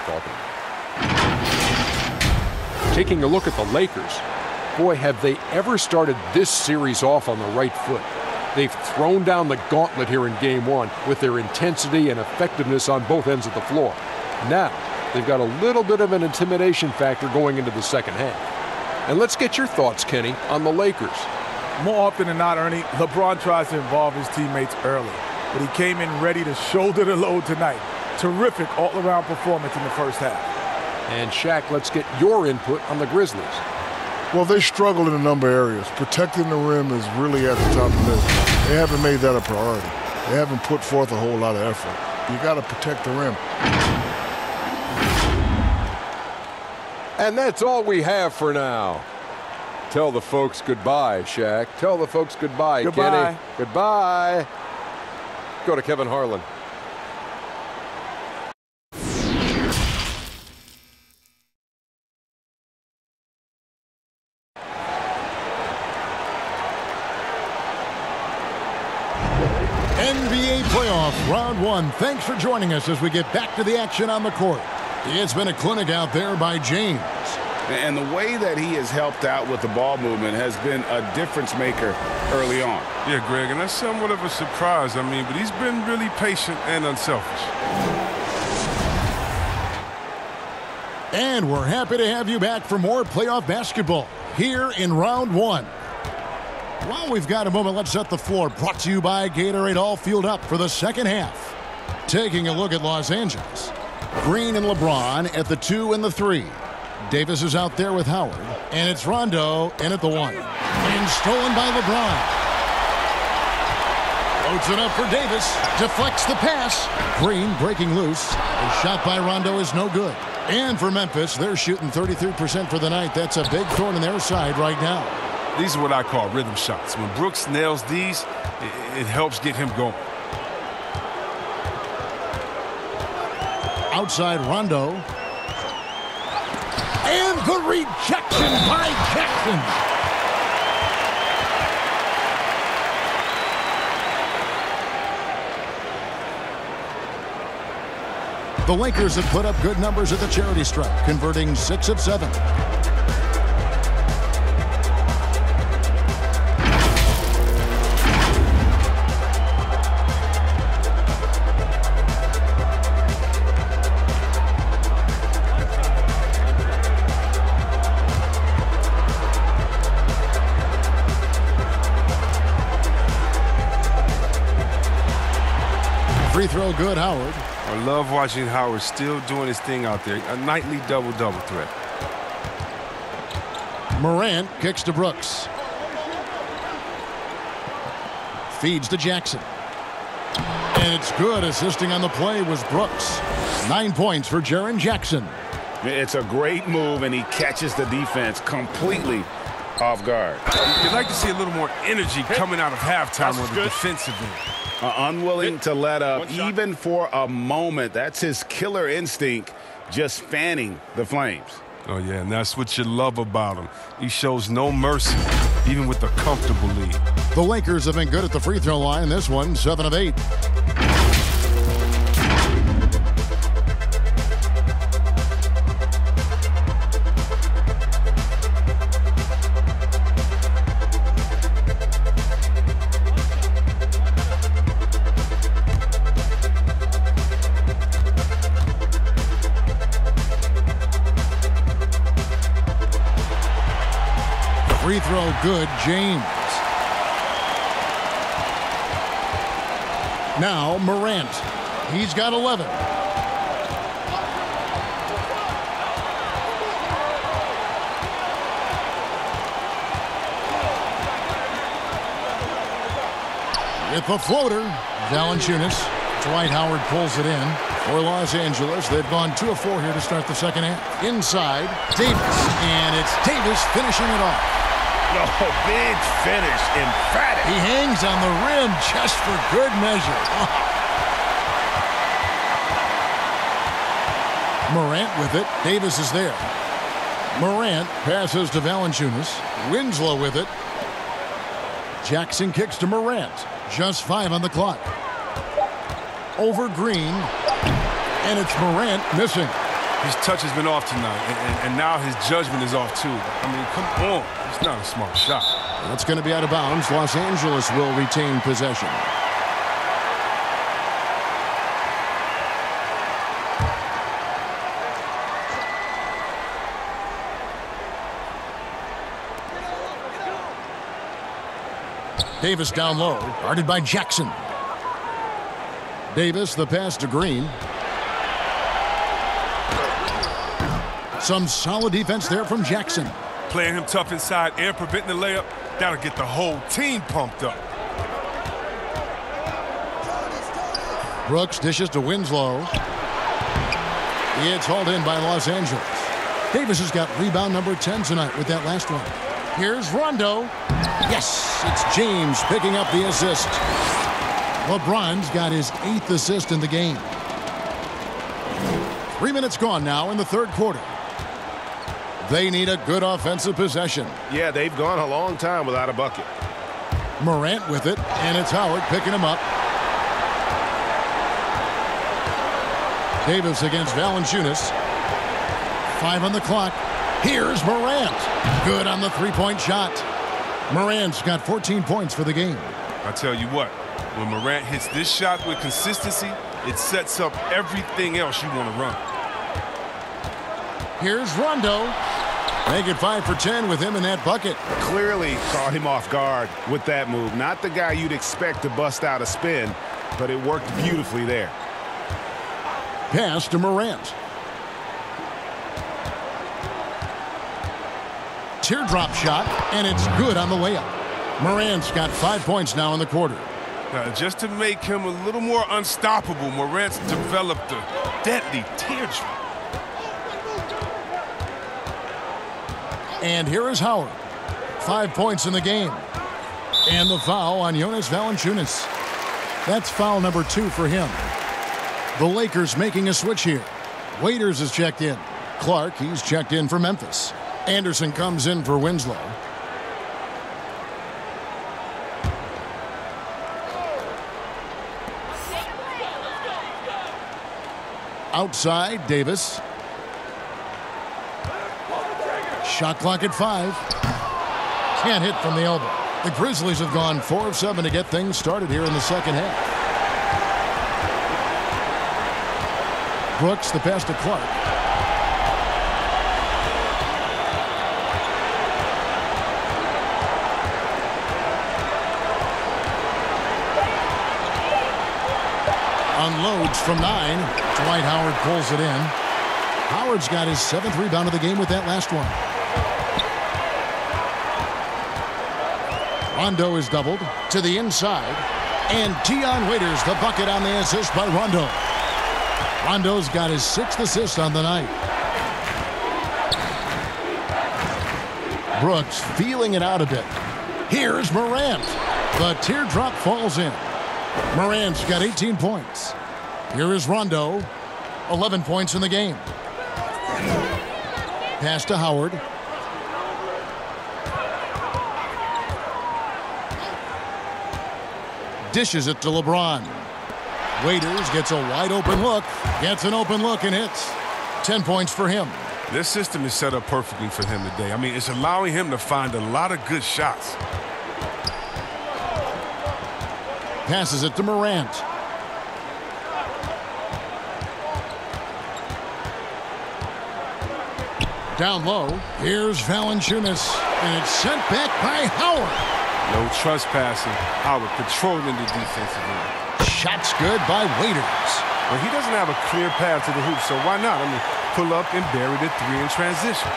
I'm talking about. Taking a look at the Lakers, boy, have they ever started this series off on the right foot. They've thrown down the gauntlet here in Game 1 with their intensity and effectiveness on both ends of the floor. Now, they've got a little bit of an intimidation factor going into the second half. And let's get your thoughts, Kenny, on the Lakers. More often than not, Ernie, LeBron tries to involve his teammates early, but he came in ready to shoulder the load tonight. Terrific all-around performance in the first half. And Shaq, let's get your input on the Grizzlies. Well, they struggle in a number of areas. Protecting the rim is really at the top of the list. They haven't made that a priority. They haven't put forth a whole lot of effort. You got to protect the rim. And that's all we have for now. Tell the folks goodbye, Shaq. Tell the folks goodbye, Goodbye. Kenny. Goodbye. Go to Kevin Harlan. NBA playoff round 1. Thanks for joining us as we get back to the action on the court. It's been a clinic out there by James. And the way that he has helped out with the ball movement has been a difference maker early on. Yeah, Greg, and that's somewhat of a surprise. I mean, but he's been really patient and unselfish. And we're happy to have you back for more playoff basketball here in round 1. While we've got a moment, let's set the floor. Brought to you by Gatorade, all fueled up for the second half. Taking a look at Los Angeles. Green and LeBron at the 2 and the 3. Davis is out there with Howard. And it's Rondo in at the 1. And stolen by LeBron. Floats it up for Davis. Deflects the pass. Green breaking loose. A shot by Rondo is no good. And for Memphis, they're shooting 33% for the night. That's a big thorn in their side right now. These are what I call rhythm shots. When Brooks nails these, it helps get him going. Outside Rondo. And the rejection by Jackson. The Lakers have put up good numbers at the charity stripe, converting 6 of 7. Free throw good, Howard. I love watching Howard still doing his thing out there. A nightly double-double threat. Morant kicks to Brooks. Feeds to Jackson. And it's good. Assisting on the play was Brooks. 9 points for Jaren Jackson. It's a great move, and he catches the defense completely off guard. You'd like to see a little more energy coming out of halftime on the defensive end. Unwilling to let up even for a moment. That's his killer instinct, just fanning the flames. Oh, yeah, and that's what you love about him. He shows no mercy, even with a comfortable lead. The Lakers have been good at the free throw line. This one, 7 of 8. Free throw good, James. Now Morant. He's got 11. with the floater. Valanciunas. Dwight Howard pulls it in for Los Angeles. They've gone 2 of 4 here to start the second half. Inside, Davis. And it's Davis finishing it off. Oh, big finish. Emphatic. He hangs on the rim just for good measure. Morant with it. Davis is there. Morant passes to Valanciunas. Winslow with it. Jackson kicks to Morant. Just 5 on the clock. Over Green. And it's Morant missing. His touch has been off tonight, and now his judgment is off too. I mean, come on. It's not a smart shot. That's going to be out of bounds. Los Angeles will retain possession. Davis down low, guarded by Jackson. Davis, the pass to Green. Some solid defense there from Jackson. Playing him tough inside and preventing the layup. That'll get the whole team pumped up. Brooks dishes to Winslow. It's hauled in by Los Angeles. Davis has got rebound number 10 tonight with that last one. Here's Rondo. Yes, it's James picking up the assist. LeBron's got his 8th assist in the game. 3 minutes gone now in the third quarter. They need a good offensive possession. Yeah, they've gone a long time without a bucket. Morant with it, and it's Howard picking him up. Davis against Valanciunas. 5 on the clock. Here's Morant. Good on the three-point shot. Morant's got 14 points for the game. I tell you what, when Morant hits this shot with consistency, it sets up everything else you want to run. Here's Rondo. Make it 5 for 10 with him in that bucket. Clearly caught him off guard with that move. Not the guy you'd expect to bust out a spin, but it worked beautifully there. Pass to Morant. Teardrop shot, and it's good on the layup. Morant's got 5 points now in the quarter. Just to make him a little more unstoppable, Morant's developed a deadly teardrop. And here is Howard. 5 points in the game. And the foul on Jonas Valanciunas. That's foul number 2 for him. The Lakers making a switch here. Waiters is checked in. Clark, he's checked in for Memphis. Anderson comes in for Winslow. Outside, Davis. Shot clock at 5. Can't hit from the elbow. The Grizzlies have gone 4 of 7 to get things started here in the second half. Brooks, the pass to Clark. Unloads from 9. Dwight Howard pulls it in. Howard's got his 7th rebound of the game with that last one. Rondo is doubled to the inside. And Dion Waiters, the bucket on the assist by Rondo. Rondo's got his 6th assist on the night. Brooks feeling it out a bit. Here's Morant. The teardrop falls in. Morant's got 18 points. Here is Rondo. 11 points in the game. Pass to Howard. Dishes it to LeBron. Waiters gets a wide open look. Gets an open look and hits. 10 points for him. This system is set up perfectly for him today. I mean, it's allowing him to find a lot of good shots. Passes it to Morant. Down low, here's Valanciunas, and it's sent back by Howard. No trespassing. Howard controlling the defensive end. Shot's good by Waiters. Well, he doesn't have a clear path to the hoop, so why not? I mean, pull up and bury the 3 in transition.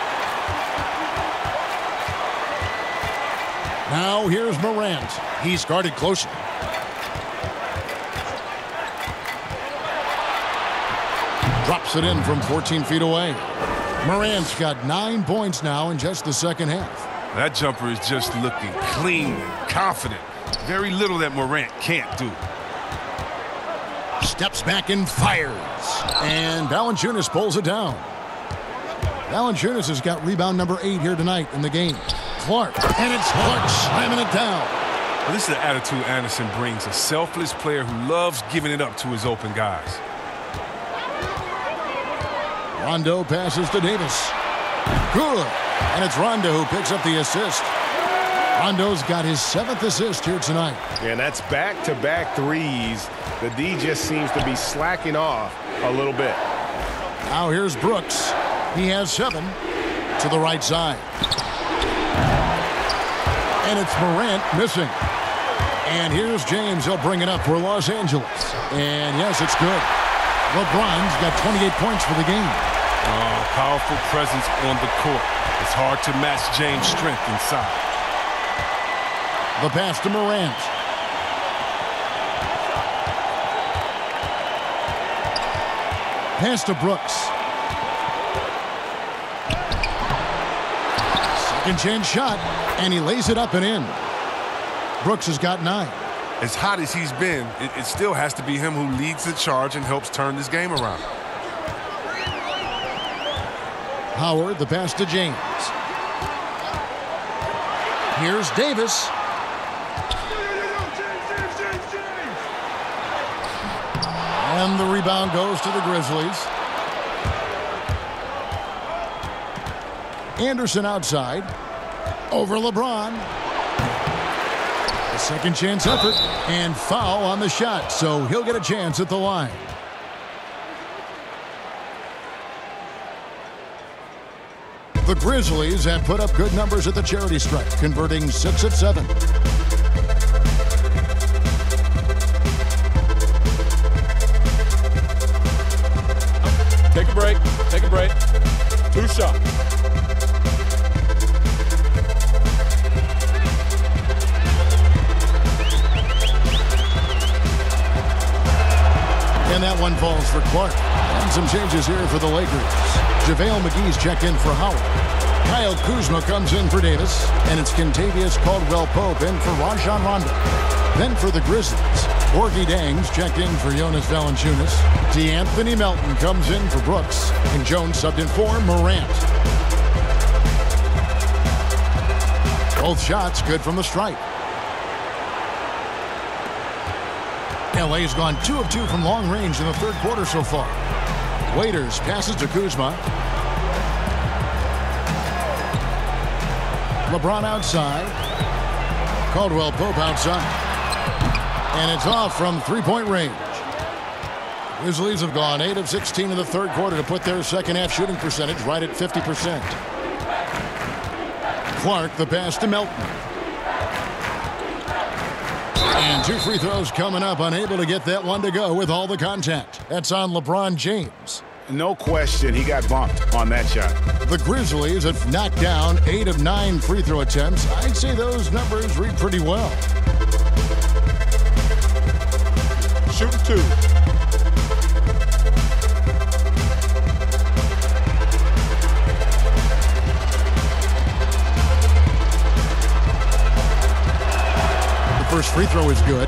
Now here's Morant. He's guarded closely. Drops it in from 14 feet away. Morant's got 9 points now in just the second half. That jumper is just looking clean and confident. Very little that Morant can't do. Steps back and fires. And Valanciunas pulls it down. Valanciunas has got rebound number 8 here tonight in the game. Clark, and it's Clark slamming it down. Well, this is the attitude Anderson brings, a selfless player who loves giving it up to his open guys. Rondo passes to Davis. Good. And it's Rondo who picks up the assist. Rondo's got his 7th assist here tonight. And that's back-to-back threes. The D just seems to be slacking off a little bit. Now here's Brooks. He has 7 to the right side. And it's Morant missing. And here's James. He'll bring it up for Los Angeles. And yes, it's good. LeBron's got 28 points for the game. Powerful presence on the court. It's hard to match James' strength inside. The pass to Morant. Pass to Brooks. Second chance shot, and he lays it up and in. Brooks has got 9. As hot as he's been, it still has to be him who leads the charge and helps turn this game around. Howard, the pass to James. Here's Davis. And the rebound goes to the Grizzlies. Anderson outside. Over LeBron. A second chance effort. And foul on the shot. So he'll get a chance at the line. The Grizzlies have put up good numbers at the charity stripe, converting 6 of 7. Take a break. Take a break. 2 shots. And that one falls for Clark. And some changes here for the Lakers. JaVale McGee's checked in for Howard. Kyle Kuzma comes in for Davis. And it's Kentavious Caldwell-Pope in for Rajon Rondo. Then for the Grizzlies, Gorgui Dieng's checked in for Jonas Valanciunas. DeAnthony Melton comes in for Brooks. And Jones subbed in for Morant. Both shots good from the stripe. LA's gone 2 of 2 from long range in the third quarter so far. Waiters passes to Kuzma. LeBron outside. Caldwell-Pope outside. And it's off from three-point range. Grizzlies have gone 8 of 16 in the third quarter to put their second half shooting percentage right at 50%. Clark, the pass to Melton. And 2 free throws coming up, unable to get that one to go with all the contact. That's on LeBron James. No question, he got bumped on that shot. The Grizzlies have knocked down 8 of 9 free throw attempts. I'd say those numbers read pretty well. Shooting 2. First free throw is good.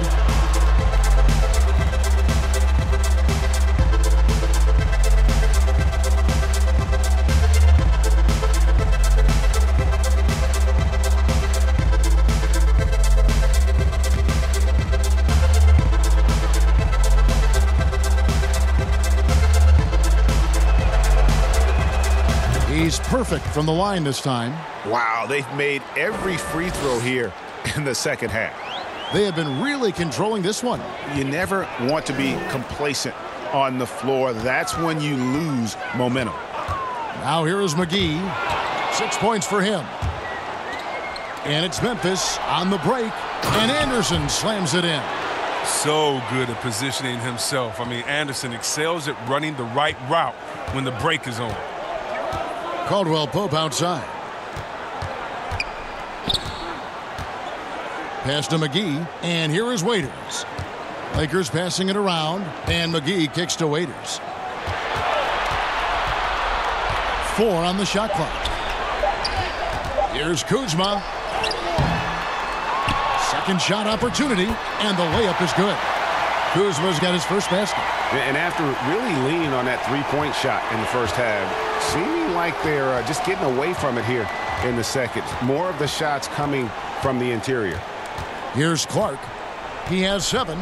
He's perfect from the line this time. Wow, they've made every free throw here in the second half. They have been really controlling this one. You never want to be complacent on the floor. That's when you lose momentum. Now here is McGee. 6 points for him. And it's Memphis on the break. And Anderson slams it in. So good at positioning himself. I mean, Anderson excels at running the right route when the break is on. Caldwell-Pope outside. Pass to McGee, and here is Waiters. Lakers passing it around, and McGee kicks to Waiters. 4 on the shot clock. Here's Kuzma. Second shot opportunity, and the layup is good. Kuzma's got his first basket. And after really leaning on that three-point shot in the first half, seeming like they're just getting away from it here in the second. More of the shots coming from the interior. Here's Clark. He has 7.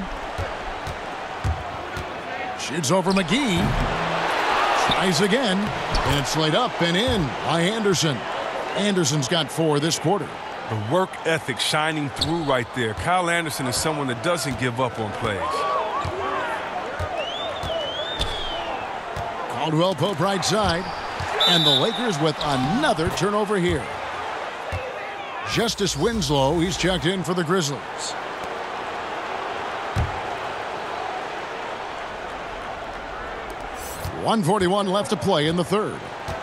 Shoots over McGee. Tries again. And it's laid up and in by Anderson. Anderson's got 4 this quarter. The work ethic shining through right there. Kyle Anderson is someone that doesn't give up on plays. Caldwell Pope right side. And the Lakers with another turnover here. Justice Winslow, he's checked in for the Grizzlies. .141 left to play in the third.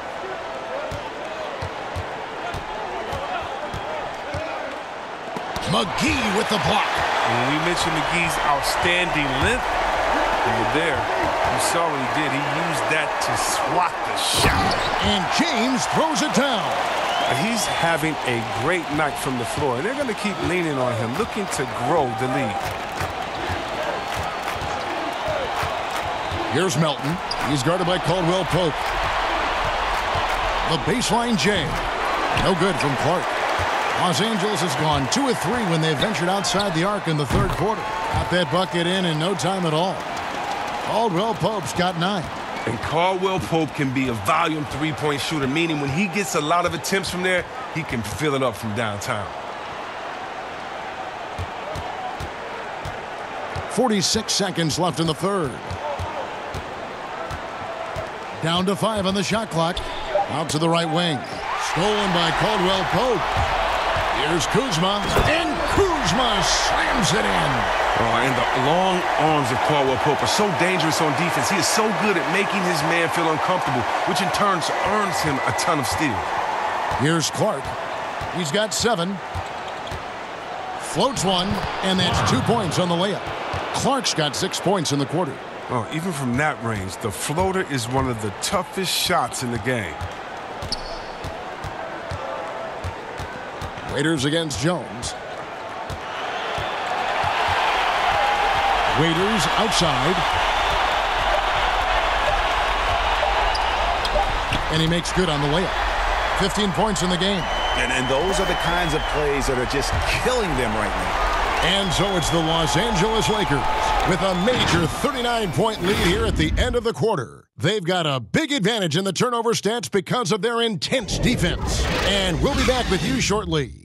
McGee with the block. When we mentioned McGee's outstanding length, you were there. You saw what he did. He used that to swat the shot. And James throws it down. He's having a great night from the floor, and they're going to keep leaning on him, looking to grow the lead. Here's Melton. He's guarded by Caldwell Pope. The baseline J. No good from Clark. Los Angeles has gone 2 of 3 when they ventured outside the arc in the third quarter. Got that bucket in no time at all. Caldwell Pope's got 9. And Caldwell Pope can be a volume three-point shooter, meaning when he gets a lot of attempts from there, he can fill it up from downtown. 46 seconds left in the third. Down to 5 on the shot clock. Out to the right wing. Stolen by Caldwell Pope. Here's Kuzma. And Kuzma slams it in. Oh, and the long arms of Caldwell Pope are so dangerous on defense. He is so good at making his man feel uncomfortable, which in turn earns him a ton of steals. Here's Clark. He's got 7. Floats one, and that's 2 points on the layup. Clark's got 6 points in the quarter. Oh, even from that range, the floater is one of the toughest shots in the game. Waiters against Jones. Waiters outside. And he makes good on the layup. 15 points in the game. And those are the kinds of plays that are just killing them right now. And so it's the Los Angeles Lakers with a major 39-point lead here at the end of the quarter. They've got a big advantage in the turnover stats because of their intense defense. And we'll be back with you shortly.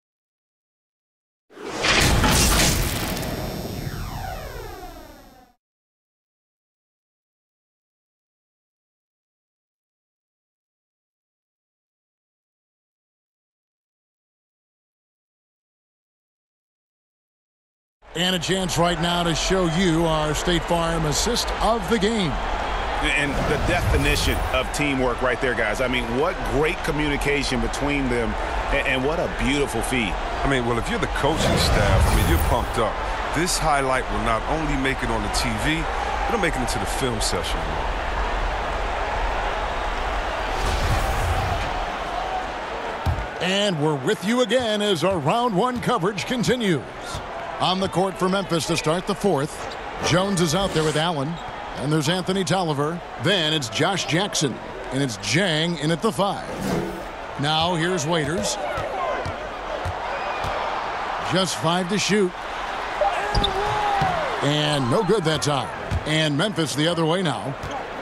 And a chance right now to show you our State Farm assist of the game. And the definition of teamwork right there, guys. I mean, what great communication between them, and what a beautiful feed. I mean, well, if you're the coaching staff, I mean, you're pumped up. This highlight will not only make it on the TV, it'll make it into the film session. And we're with you again as our round one coverage continues. On the court for Memphis to start the fourth. Jones is out there with Allen. And there's Anthony Tolliver. Then it's Josh Jackson. And it's Jang in at the 5. Now here's Waiters. Just 5 to shoot. And no good that time. And Memphis the other way now.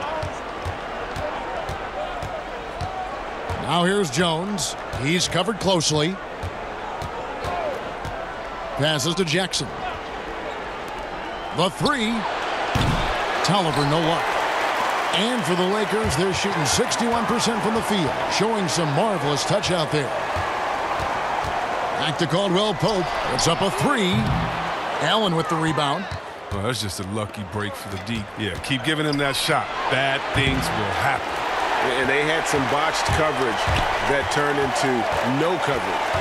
Now here's Jones. He's covered closely. Passes to Jackson. The 3. Tolliver, no luck. And for the Lakers, they're shooting 61% from the field, showing some marvelous touch out there. Back to Caldwell Pope. It's up a 3. Allen with the rebound. Well, that's just a lucky break for the D. Yeah, keep giving him that shot. Bad things will happen. And they had some botched coverage that turned into no coverage.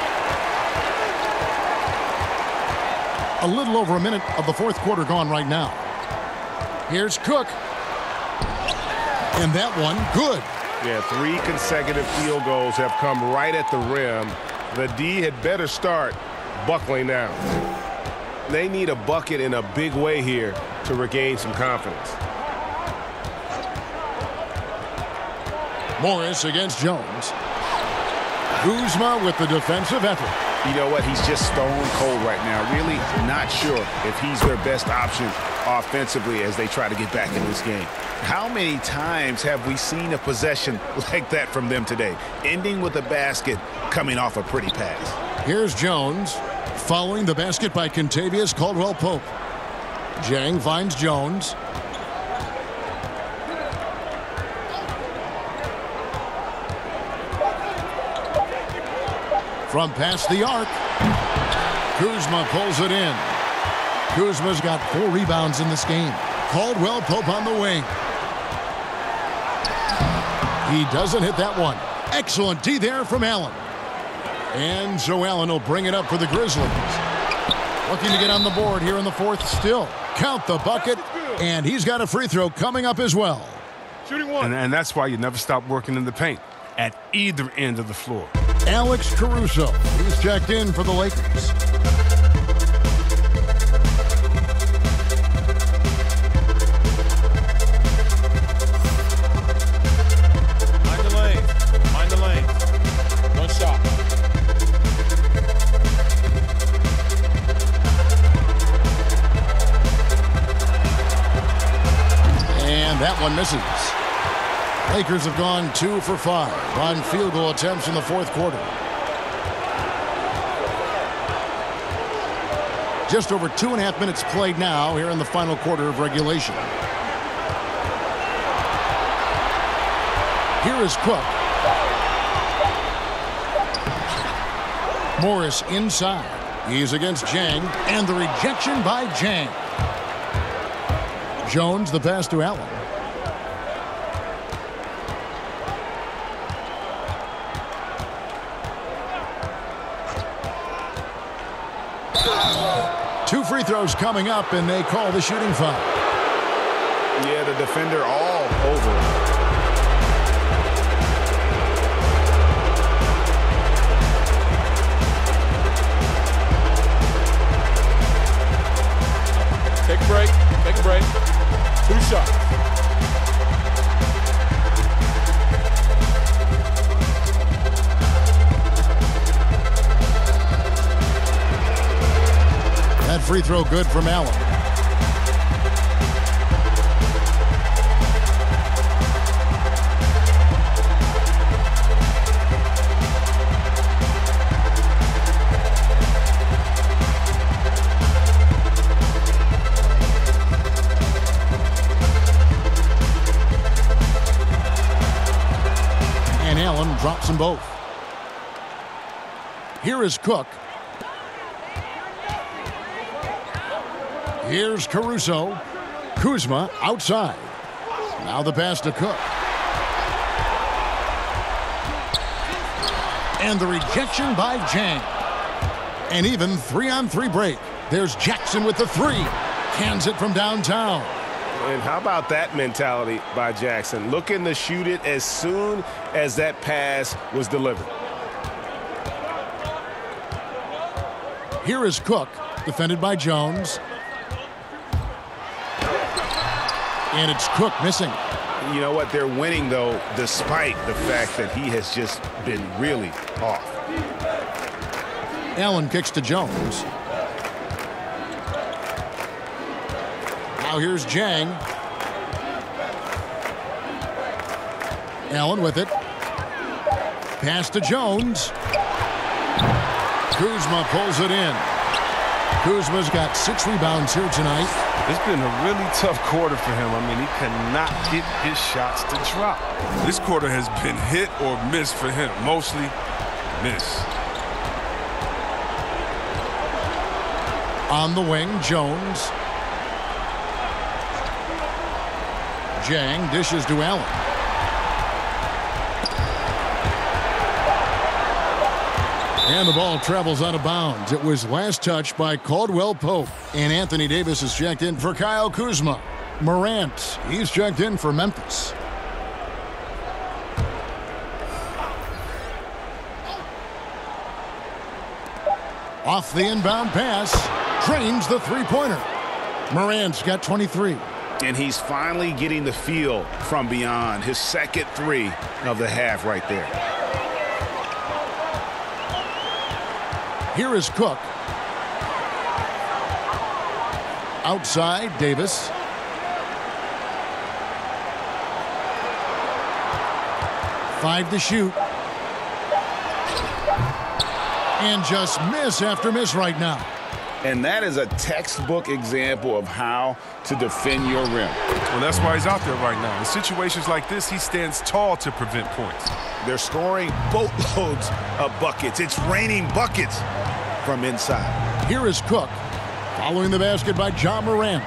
A little over a minute of the fourth quarter gone right now. Here's Cook. And that one, good. Yeah, 3 consecutive field goals have come right at the rim. The D had better start buckling down. They need a bucket in a big way here to regain some confidence. Morris against Jones. Kuzma with the defensive effort. You know what? He's just stone cold right now. Really not sure if he's their best option offensively as they try to get back in this game. How many times have we seen a possession like that from them today, ending with a basket coming off a pretty pass? Here's Jones following the basket by Kentavious Caldwell-Pope. Jang finds Jones. From past the arc, Kuzma pulls it in. Kuzma's got 4 rebounds in this game. Caldwell-Pope on the wing. He doesn't hit that one. Excellent D there from Allen. And so Allen will bring it up for the Grizzlies. Looking to get on the board here in the 4th still. Count the bucket, and he's got a free throw coming up as well. Shooting 1. And that's why you never stop working in the paint at either end of the floor. Alex Caruso, he's checked in for the Lakers. Mind the lane. 1 shot. And that one misses. Lakers have gone 2 for 5 on field goal attempts in the 4th quarter. Just over 2.5 minutes played now here in the final quarter of regulation. Here is Cook. Morris inside. He's against Jang, and the rejection by Jang. Jones the pass to Allen. Two free throws coming up, and they call the shooting foul. Yeah, the defender all over. Take a break. Take a break. 2 shots. That free throw good from Allen. And Allen drops them both. Here is Cook. Here's Caruso. Kuzma outside. Now the pass to Cook. And the rejection by Jang. An even 3-on-3 break. There's Jackson with the 3. Cans it from downtown. And how about that mentality by Jackson? Looking to shoot it as soon as that pass was delivered. Here is Cook, defended by Jones. And it's Cook missing. You know what? They're winning, though, despite the fact that he has just been really off. Allen kicks to Jones. Now here's Jang. Allen with it. Pass to Jones. Kuzma pulls it in. Kuzma's got 6 rebounds here tonight. It's been a really tough quarter for him. I mean, he cannot get his shots to drop. This quarter has been hit or miss for him. Mostly miss. On the wing, Jones. Jang dishes to Allen. And the ball travels out of bounds. It was last touched by Caldwell-Pope. And Anthony Davis is checked in for Kyle Kuzma. Morant, he's checked in for Memphis. Off the inbound pass. Drains the three-pointer. Morant's got 23. And he's finally getting the feel from beyond. His second three of the half right there. Here is Cook. Outside, Davis. Five to shoot. And just miss after miss right now. And that is a textbook example of how to defend your rim. Well, that's why he's out there right now. In situations like this, he stands tall to prevent points. They're scoring boatloads of buckets. It's raining buckets from inside. Here is Cook. Following the basket by John Morant.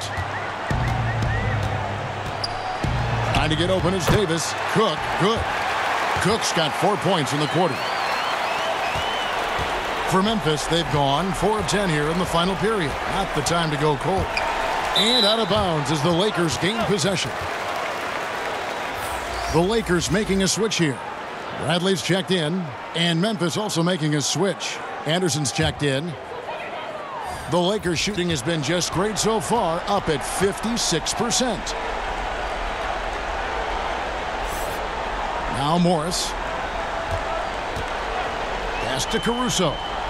Trying to get open is Davis. Cook, good. Cook's got 4 points in the quarter. For Memphis, they've gone 4 of 10 here in the final period. Not the time to go cold. And out of bounds as the Lakers gain possession. The Lakers making a switch here. Bradley's checked in, and Memphis also making a switch. Anderson's checked in. The Lakers shooting has been just great so far, up at 56%. Now Morris. Pass to Caruso.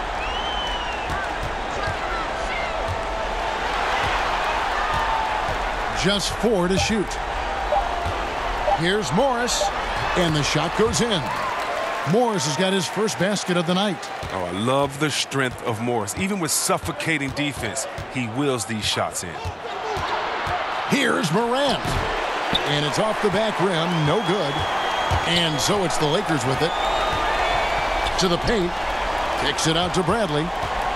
Just 4 to shoot. Here's Morris, and the shot goes in. Morris has got his first basket of the night. Oh, I love the strength of Morris. Even with suffocating defense, he wills these shots in. Here's Morant. And it's off the back rim, no good. And so it's the Lakers with it. To the paint. Kicks it out to Bradley.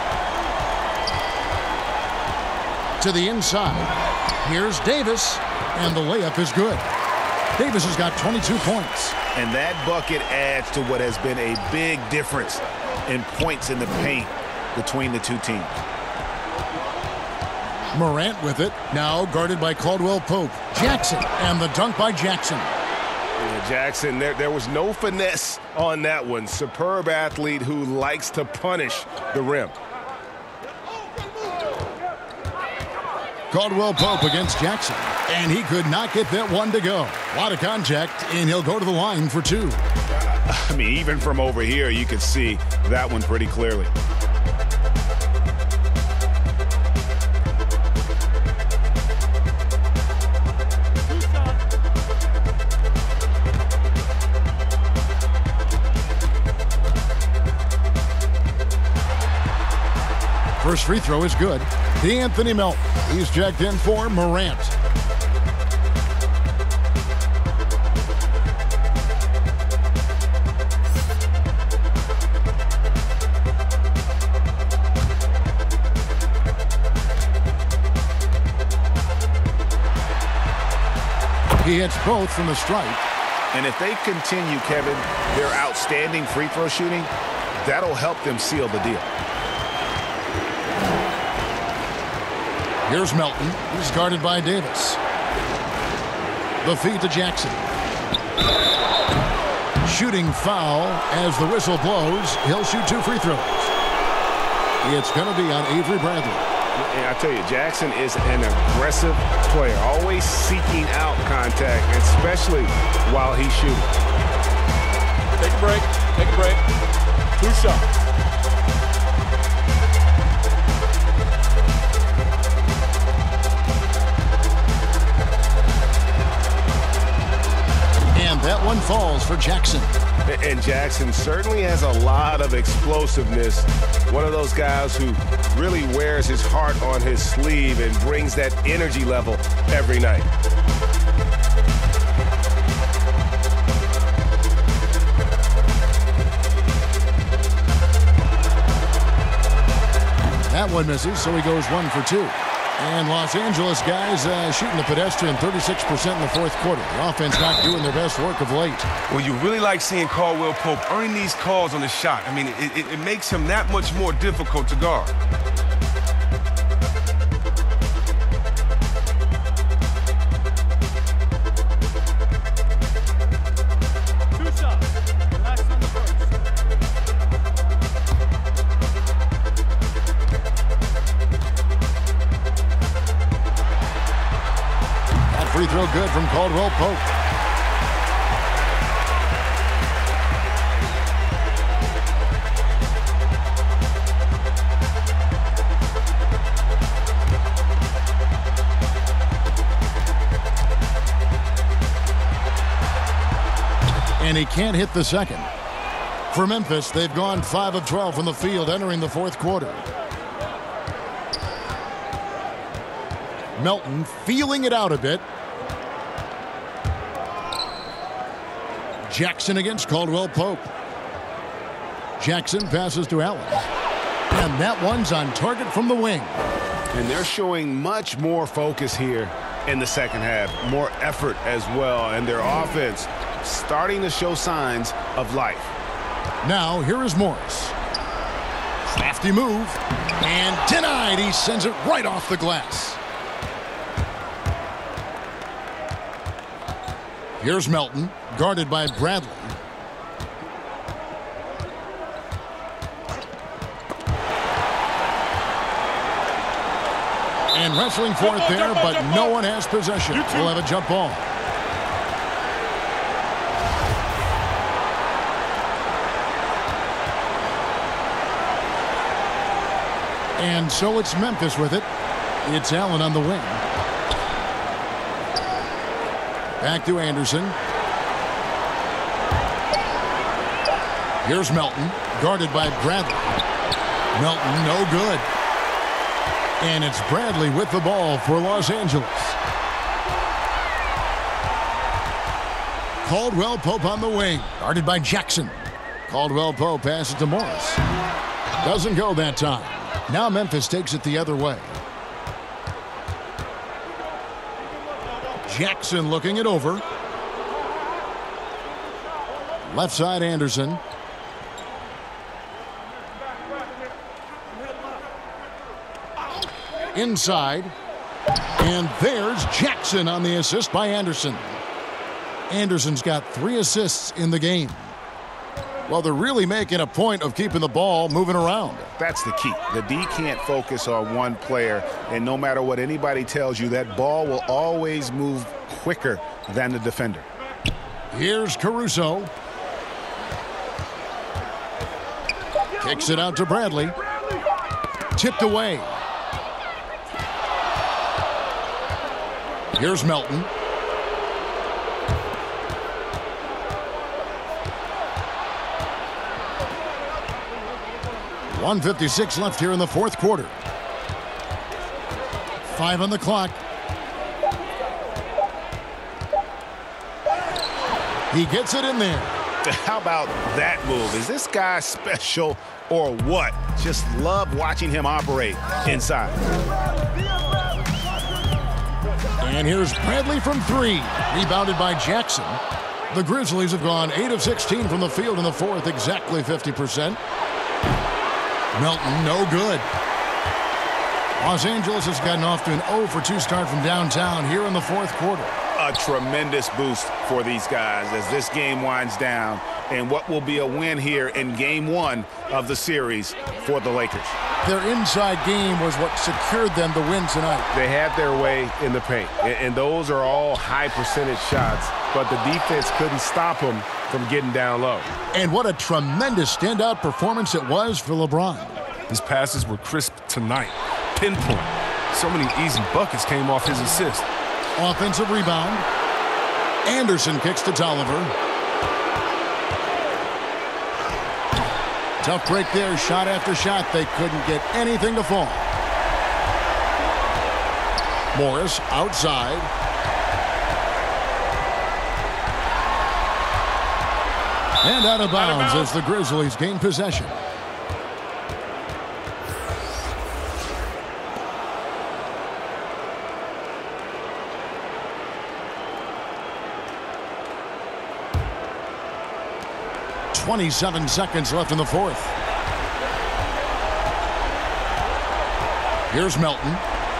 To the inside. Here's Davis, and the layup is good. Davis has got 22 points. And that bucket adds to what has been a big difference in points in the paint between the two teams. Morant with it, now guarded by Caldwell Pope. Jackson, and the dunk by Jackson. Yeah, Jackson, there was no finesse on that one. Superb athlete who likes to punish the rim. Caldwell Pope against Jackson, and he could not get that one to go. A lot of contact, and he'll go to the line for 2. I mean, even from over here, you could see that one pretty clearly. First free throw is good. D'Anthony Melton. He's checked in for Morant. He hits both from the stripe. And if they continue, Kevin, their outstanding free throw shooting, that'll help them seal the deal. Here's Melton. He's guarded by Davis. The feed to Jackson. Shooting foul as the whistle blows. He'll shoot 2 free throws. It's going to be on Avery Bradley. And I tell you, Jackson is an aggressive player, always seeking out contact, especially while he's shooting. Take a break. Take a break. 2 shots. That one falls for Jackson. And Jackson certainly has a lot of explosiveness. One of those guys who really wears his heart on his sleeve and brings that energy level every night. That one misses, so he goes 1 for 2. And Los Angeles guys shooting the pedestrian 36% in the fourth quarter. The offense not doing their best work of late. Well, you really like seeing Caldwell Pope earning these calls on the shot. I mean, it makes him that much more difficult to guard. throw good from Caldwell Pope. And he can't hit the second. For Memphis, they've gone 5 of 12 from the field entering the fourth quarter. Melton feeling it out a bit. Jackson against Caldwell Pope. Jackson passes to Allen. And that one's on target from the wing. And they're showing much more focus here in the second half. More effort as well. And their offense starting to show signs of life. Now, here is Morris. Crafty move. And denied. He sends it right off the glass. Here's Melton, guarded by Bradley. And wrestling for it there, but no one has possession. We'll have a jump ball. And so it's Memphis with it. It's Allen on the wing. Back to Anderson. Here's Melton, guarded by Bradley. Melton, no good. And it's Bradley with the ball for Los Angeles. Caldwell Pope on the wing, guarded by Jackson. Caldwell Pope passes to Morris. Doesn't go that time. Now Memphis takes it the other way. Jackson looking it over. Left side Anderson. Inside. And there's Jackson on the assist by Anderson. Anderson's got 3 assists in the game. Well, they're really making a point of keeping the ball moving around. That's the key. The D can't focus on one player, and no matter what anybody tells you, that ball will always move quicker than the defender. Here's Caruso. Kicks it out to Bradley. Tipped away. Here's Melton. .156 left here in the fourth quarter. 5 on the clock. He gets it in there. How about that move? Is this guy special or what? Just love watching him operate inside. And here's Bradley from 3. Rebounded by Jackson. The Grizzlies have gone 8 of 16 from the field in the fourth, exactly 50%. Melton, no good. Los Angeles has gotten off to an 0 for 2 start from downtown here in the fourth quarter. A tremendous boost for these guys as this game winds down, and what will be a win here in game 1 of the series for the Lakers. Their inside game was what secured them the win tonight. They had their way in the paint, and those are all high percentage shots, but the defense couldn't stop them from getting down low. And what a tremendous standout performance it was for LeBron. His passes were crisp tonight. Pinpoint. So many easy buckets came off his assist. Offensive rebound. Anderson kicks to Tolliver. Tough break there, shot after shot. They couldn't get anything to fall. Morris outside. And out of bounds as the Grizzlies gain possession. .27 seconds left in the fourth. Here's Melton.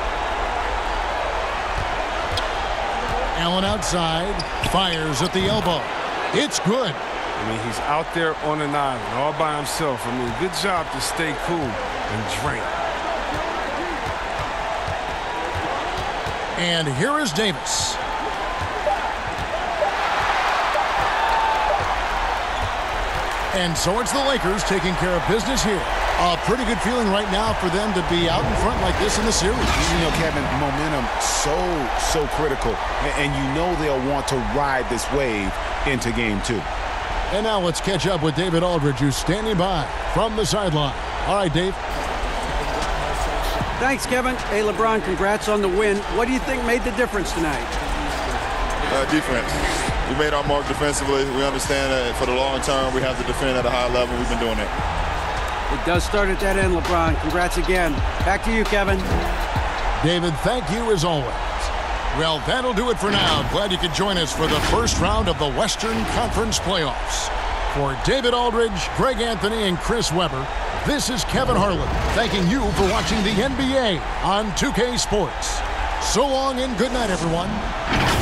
Allen outside. Fires at the elbow. It's good. I mean, he's out there on an island all by himself. I mean, good job to stay cool and drink. And here is Davis. And so it's the Lakers taking care of business here. A pretty good feeling right now for them to be out in front like this in the series. You know, Kevin, momentum so critical. And you know they'll want to ride this wave into game 2. And now let's catch up with David Aldridge, who's standing by from the sideline. All right, Dave. Thanks, Kevin. Hey, LeBron, congrats on the win. What do you think made the difference tonight? Defense. We made our mark defensively. We understand that for the long term, we have to defend at a high level. We've been doing it. It does start at that end, LeBron. Congrats again. Back to you, Kevin. David, thank you as always. Well, that'll do it for now. Glad you could join us for the first round of the Western Conference Playoffs. For David Aldridge, Greg Anthony, and Chris Webber, this is Kevin Harlan thanking you for watching the NBA on 2K Sports. So long and good night, everyone.